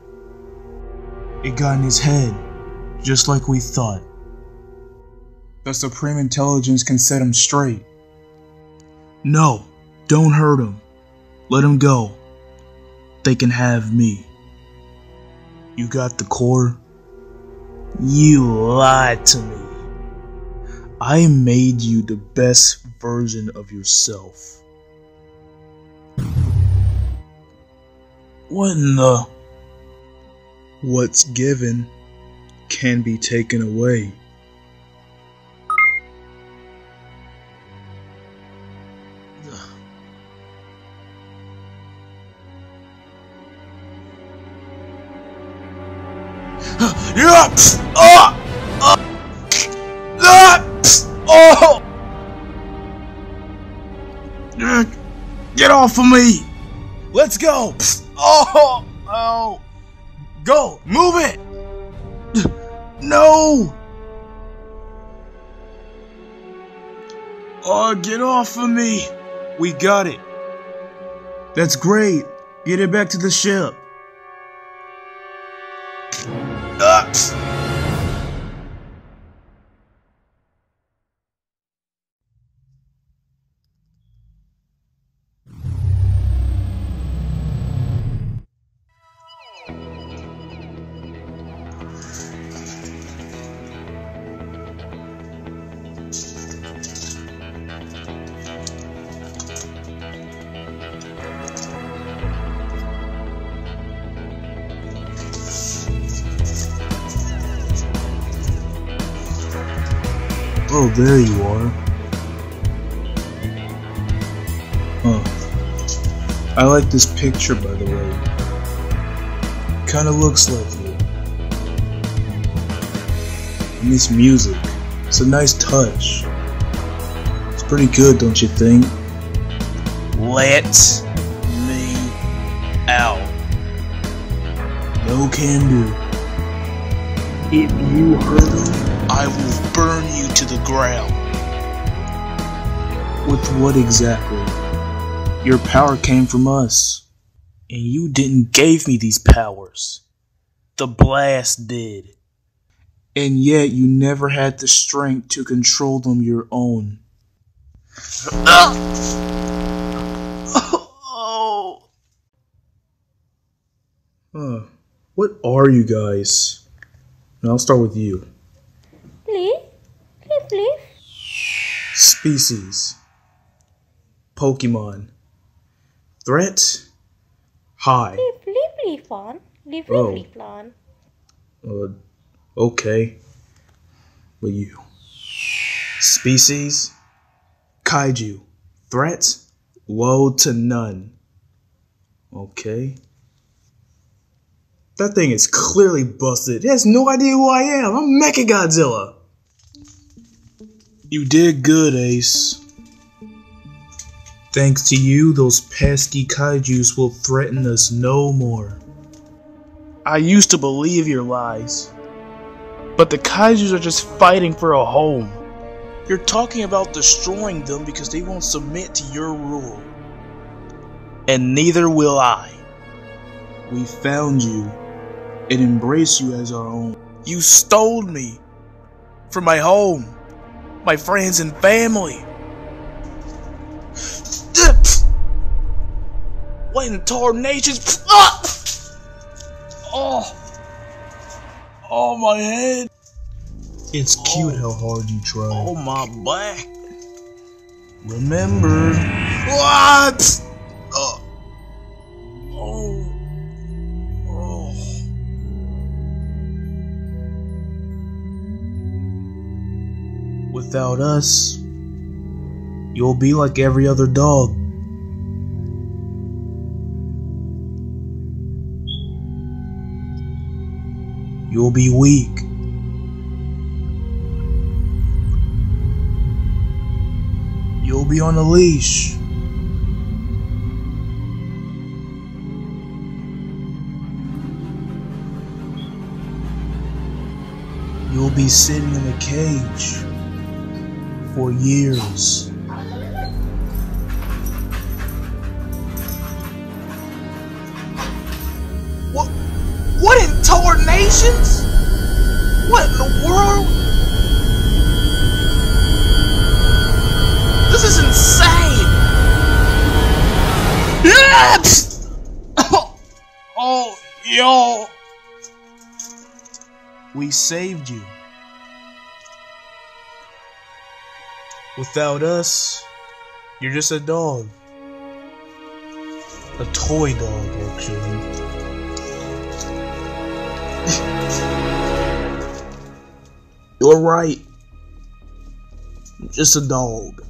Speaker 2: It got in his head, just like we thought. The Supreme Intelligence can set him straight. No, don't hurt him. Let him go. They can have me. You got the core? You lied to me. I made you the best version of yourself. What in the... What's given can be taken away. Yeah! Oh! Oh! Get off of me! Let's go! Oh! Oh! Go! Move it! No! Oh, get off of me! We got it. That's great. Get it back to the ship. Ah!
Speaker 1: Oh, there you are. Huh. I like this picture, by the way. Kinda looks like you. And this music. It's a nice touch. It's pretty good, don't you think?
Speaker 2: Let me out.
Speaker 1: No can do. If you hurt him,
Speaker 2: I will burn you to the ground.
Speaker 1: with what exactly? Your power came from us.
Speaker 2: And you didn't give me these powers. The blast did.
Speaker 1: And yet you never had the strength to control them your own.
Speaker 2: Oh.
Speaker 1: Huh. What are you guys? And I'll start with you.
Speaker 6: Please? Please, please?
Speaker 1: Species. Pokemon. Threat. High.
Speaker 6: Please, please, please, Fawn. Please, please,
Speaker 1: Oh.
Speaker 6: please, Fawn.
Speaker 1: Uh, okay. But you. Species. Kaiju. Threat. Low to none. Okay. That thing is clearly busted. It has no idea who I am. I'm Mechagodzilla. You did good, Ace. Thanks to you, those pesky kaijus will threaten us no more.
Speaker 2: I used to believe your lies. But the kaijus are just fighting for a home. You're talking about destroying them because they won't submit to your rule. And neither will I.
Speaker 1: We found you and embrace you as our own.
Speaker 2: You stole me from my home, my friends and family. What in tarnations? Ah! Oh, oh my head.
Speaker 1: It's cute how hard you try.
Speaker 2: Oh my back. Remember what? Oh. Oh. Oh.
Speaker 1: Without us, you'll be like every other dog. You'll be weak. You'll be on a leash. You'll be sitting in a cage for years.
Speaker 2: What? What in tarnations? What in the world? This is insane! Yes! Oh, oh, yo!
Speaker 1: We saved you. Without us, you're just a dog. A toy dog, actually. You're right. Just a dog.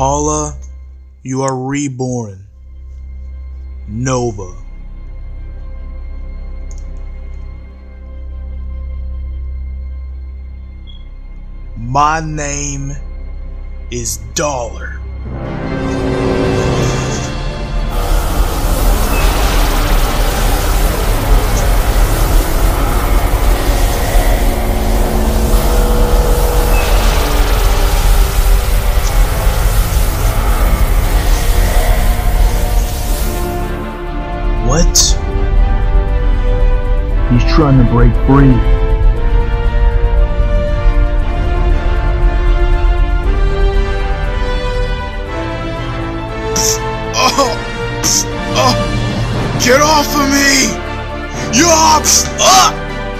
Speaker 2: Paula, you are reborn. Nova. My name is Dollar. What?
Speaker 1: He's trying to break free.
Speaker 2: Oh! Oh! Get off of me! Yup! Oh!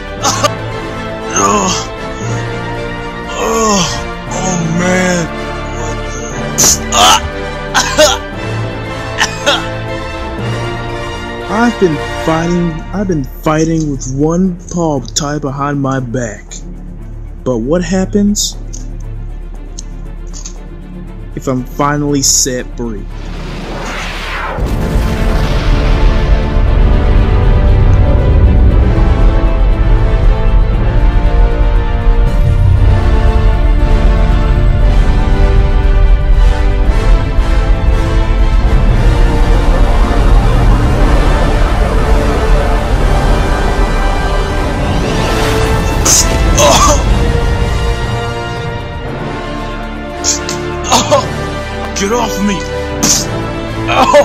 Speaker 2: Oh! Oh! Oh man! What the? Ah!
Speaker 1: I've been fighting, I've been fighting with one paw tied behind my back. But what happens if I'm finally set free?
Speaker 2: Get off me! Oh!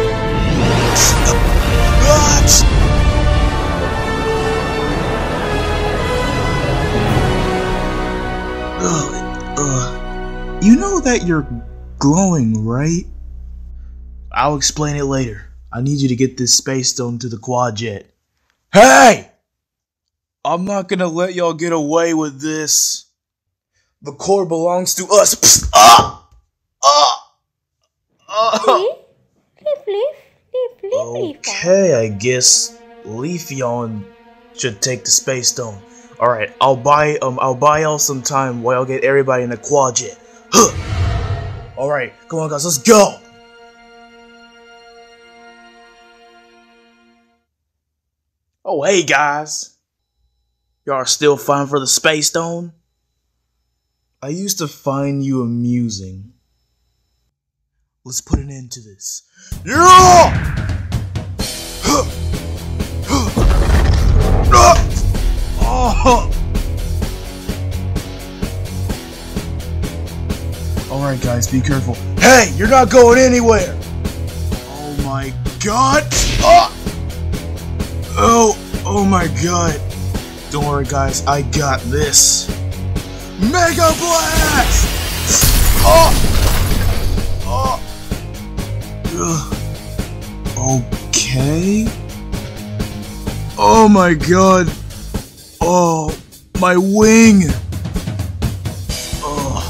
Speaker 1: Uh, uh, you know that you're glowing, right?
Speaker 2: I'll explain it later. I need you to get this space stone to the quad jet. Hey! I'm not gonna let y'all get away with this. The core belongs to us. Psst, ah! Ah!
Speaker 6: Leaf, leaf, leaf, leaf, leaf, leaf.
Speaker 2: Okay, I guess Leafeon should take the space stone. All right, I'll buy um I'll buy y'all some time while I'll get everybody in the quad jet. Huh. All right, come on guys, let's go. Oh hey guys, y'all are still fine for the space stone? I used to find you amusing. Let's put an end to this. Yeah! Alright guys, be careful. Hey, you're not going anywhere! Oh my god! Oh! Oh, oh my god. Don't worry guys, I got this. Mega Blast! Oh! Oh! Okay. Oh my god. Oh, my wing. Oh.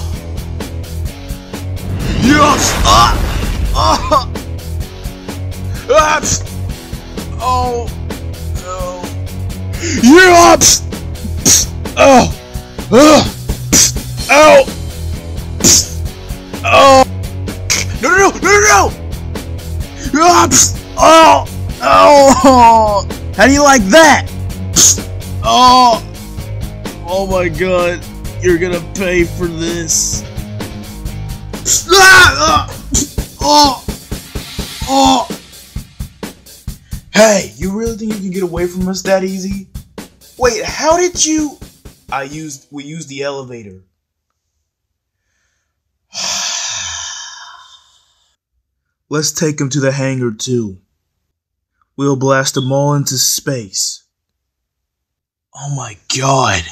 Speaker 2: Yes. Ah. Ah. Ah. Oh. No. Yes. Oh. Ah. Ow. Oh. No, no, no, no, no. Oh! Oh! How do you like that? Oh! Oh my god. You're gonna pay for this. Oh! Oh! Hey, you really think you can get away from us that easy? Wait, how did you... I used... We used the elevator. Let's take him to the hangar too. We'll blast them all into space. Oh my god.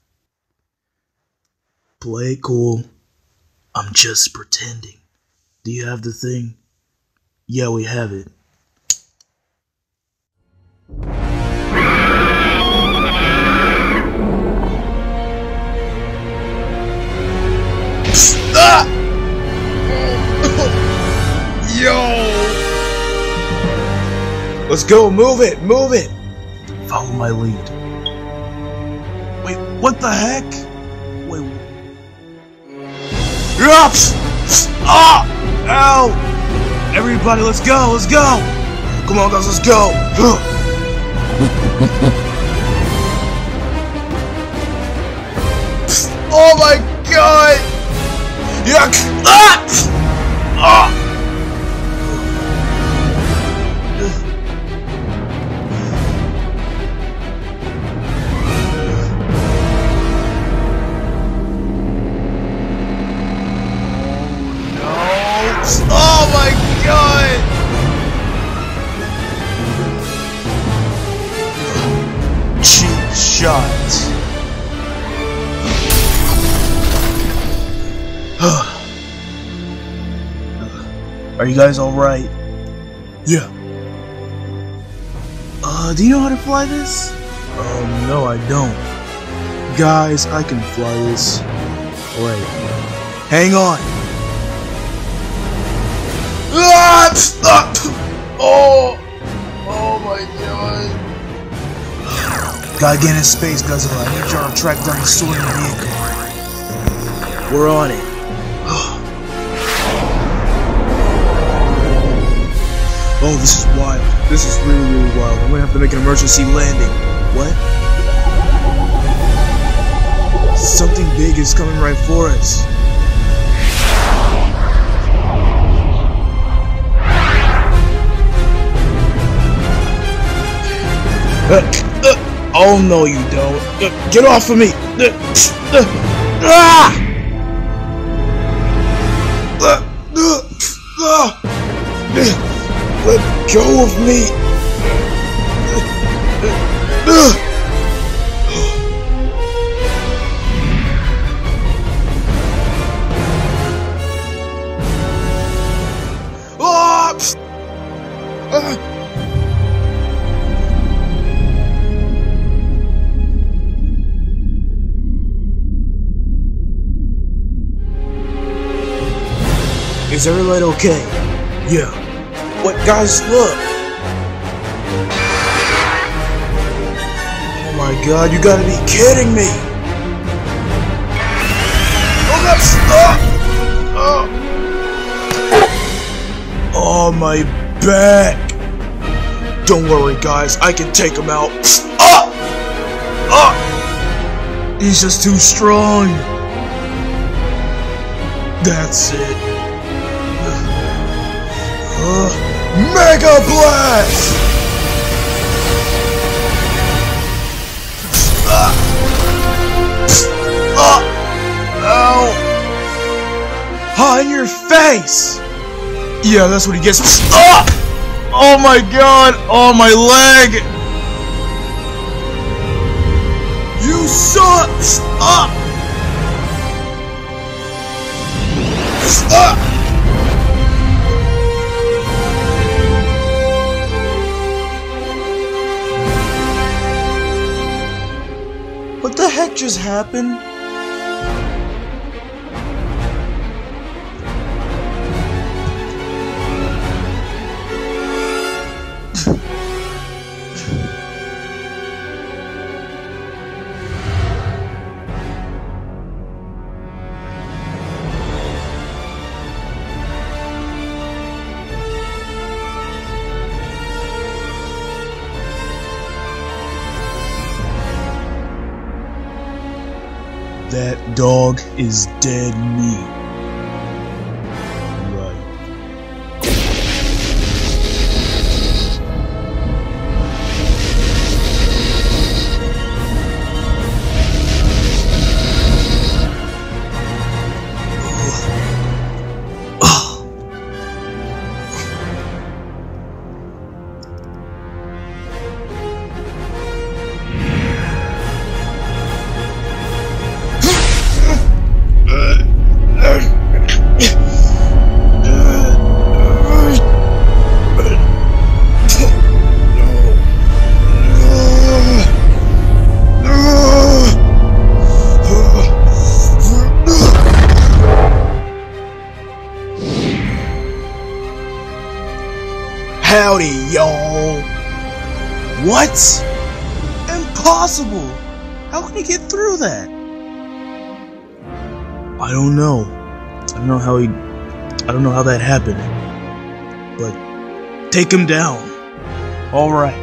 Speaker 2: Play it cool. I'm just pretending. Do you have the thing? Yeah, we have it. Ah! Yo! Let's go, move it, move it! Follow my lead. Wait, what the heck? Wait. Ups! Ah! Ow! Everybody, let's go, let's go! Come on, guys, let's go! Oh my god! Yuck! Ah! Ah! Oh my god! Cheap shot. Are you guys alright?
Speaker 1: Yeah.
Speaker 2: Uh, do you know how to fly this?
Speaker 1: Um, no, I don't. Guys, I can fly this.
Speaker 2: Alright. Hang on. Ah! Ah! Oh! Oh my god.
Speaker 1: Gotta get in space, Godzilla. I need y'all to track down the soaring vehicle.
Speaker 2: We're on it.
Speaker 1: Oh, this is wild. This is really, really wild. I'm gonna have to make an emergency landing.
Speaker 2: What?
Speaker 1: Something big is coming right for us.
Speaker 2: Uh, uh, oh no, you don't. Uh, get off of me! Uh, uh, ah! Uh, uh, uh, let go of me! Uh, uh, uh, uh,
Speaker 1: Is everybody okay?
Speaker 2: yeah. What, guys, look!
Speaker 1: Oh my god, you gotta be kidding me!
Speaker 2: Oh, that's... Uh, uh.
Speaker 1: Oh, my back! Don't worry, guys, I can take him out.
Speaker 2: Ah! Ah!
Speaker 1: He's just too strong. That's it.
Speaker 2: Uh, Mega Blast! Ah! Ah! Ow!
Speaker 1: Ha, in your face! Yeah, that's what he gets.
Speaker 2: Ah!
Speaker 1: Oh my god! Oh, my leg!
Speaker 2: You suck! Ah! Ah!
Speaker 1: What the heck just happened? That dog is dead meat. Right.
Speaker 2: Howdy, y'all! What? Impossible! How can he get through that?
Speaker 1: I don't know. I don't know how he
Speaker 2: I don't know how that happened, but take him down. All right.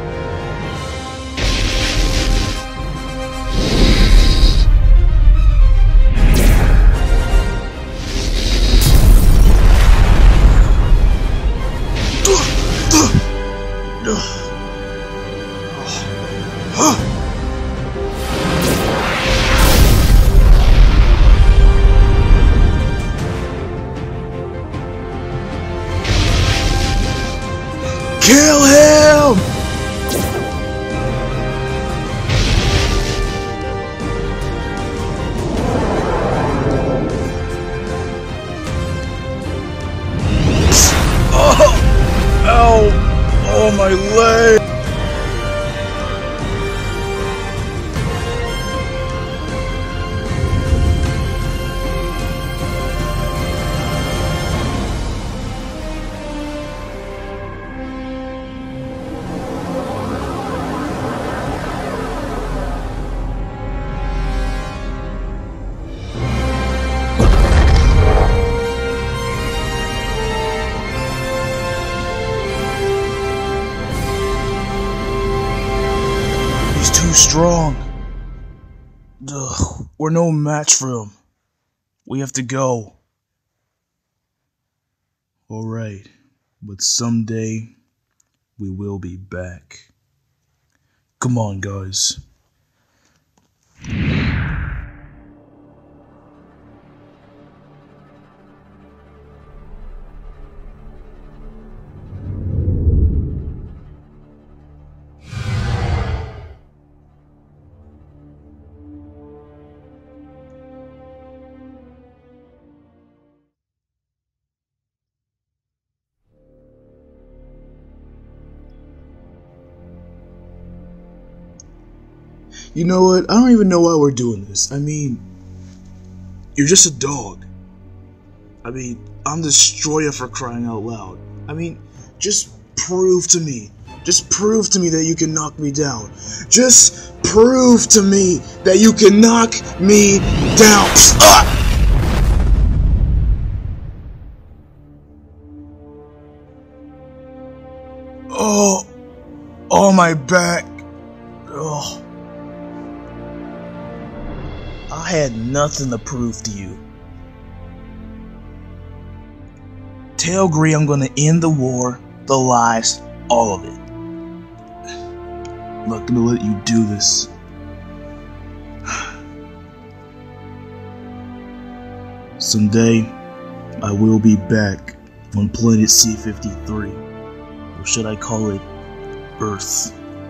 Speaker 2: Kill him! Oh! Ow! Oh, my leg! Too strong. Ugh, we're no match for him. We have to go. Alright, but someday we will be back. Come on, guys. You know what? I don't even know why we're doing this. I mean, you're just a dog. I mean, I'm Destroyer for crying out loud. I mean, just prove to me. Just prove to me that you can knock me down. Just prove to me that you can knock me down. Ah! Oh, oh my back. Oh. I had nothing to prove to you. Tell GREE I'm gonna end the war, the lies, all of it. I'm not gonna let you do this. Someday, I will be back on planet C fifty-three. Or should I call it Earth?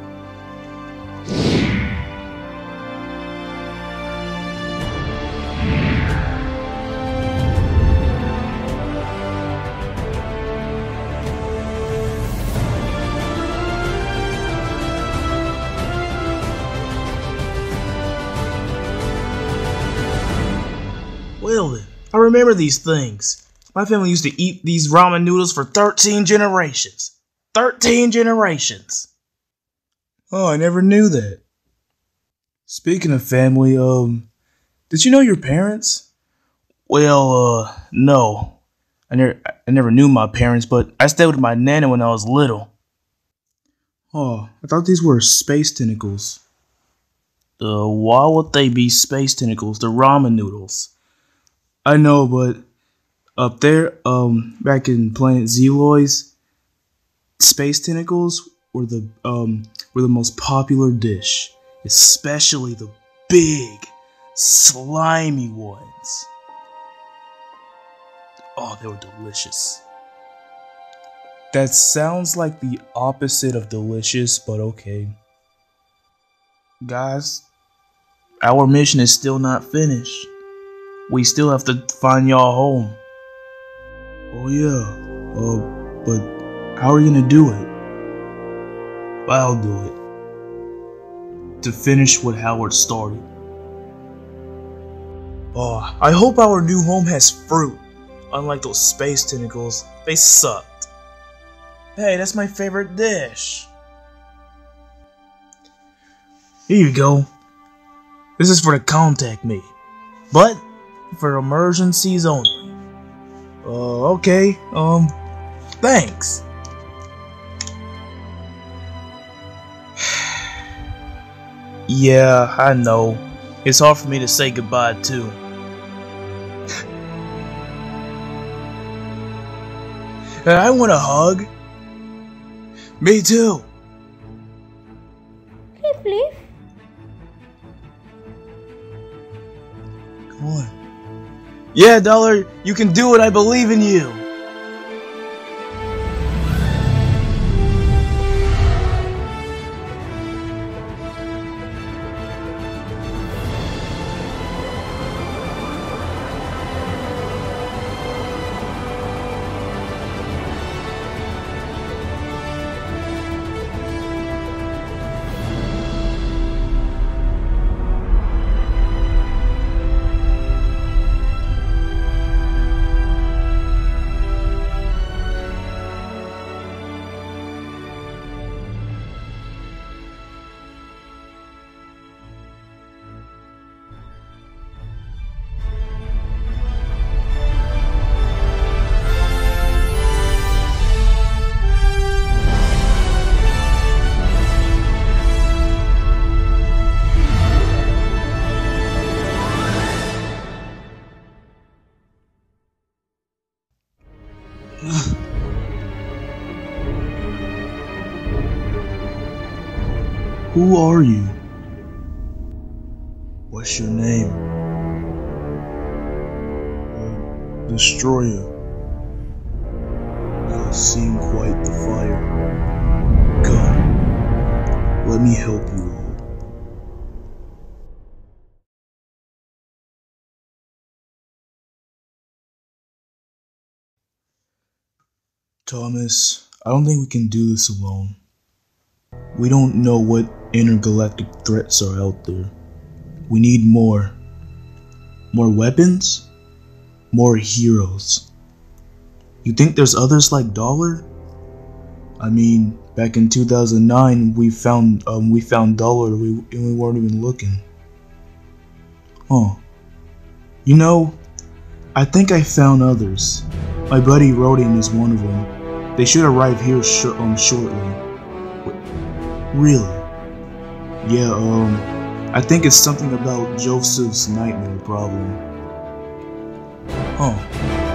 Speaker 2: Well then, I remember these things. My family used to eat these ramen noodles for thirteen generations. thirteen generations! Oh, I never knew that. Speaking of family, um, did you know your parents? Well, uh, no. I never, I never knew my parents, but I stayed with my nana when I was little. Oh, I thought these were space tentacles. Uh, why would they be space tentacles? They're ramen noodles. I know, but up there, um, back in planet Zeloids, space tentacles were the um were the most popular dish, especially the big, slimy ones. Oh, they were delicious. That sounds like the opposite of delicious, but okay. Guys, our mission is still not finished. We still have to find y'all home. Oh yeah, uh, but how are you gonna do it? I'll do it. To finish what Howard started. Oh, I hope our new home has fruit. Unlike those space tentacles, they sucked. Hey, that's my favorite dish. Here you go. This is for the contact me, but for emergencies only. Uh, okay, um, thanks. Yeah, I know. It's hard for me to say goodbye, too. I want a hug. Me too.
Speaker 6: Leaf, leaf.
Speaker 2: Come on. Yeah, Dollar, you can do it. I believe in you. Who are you? What's your name? Uh, Destroyer. You seem quite the fire. Come, let me help you all. Thomas, I don't think we can do this alone. We don't know what intergalactic threats are out there. We need more. More weapons? More heroes. You think there's others like Dollar? I mean, back in two thousand nine, we found um we found Dollar we, and we weren't even looking. Huh. You know, I think I found others. My buddy Rodin is one of them. They should arrive here sh um shortly. Wait, really? Yeah, um, I think it's something about Joseph's nightmare problem. Huh.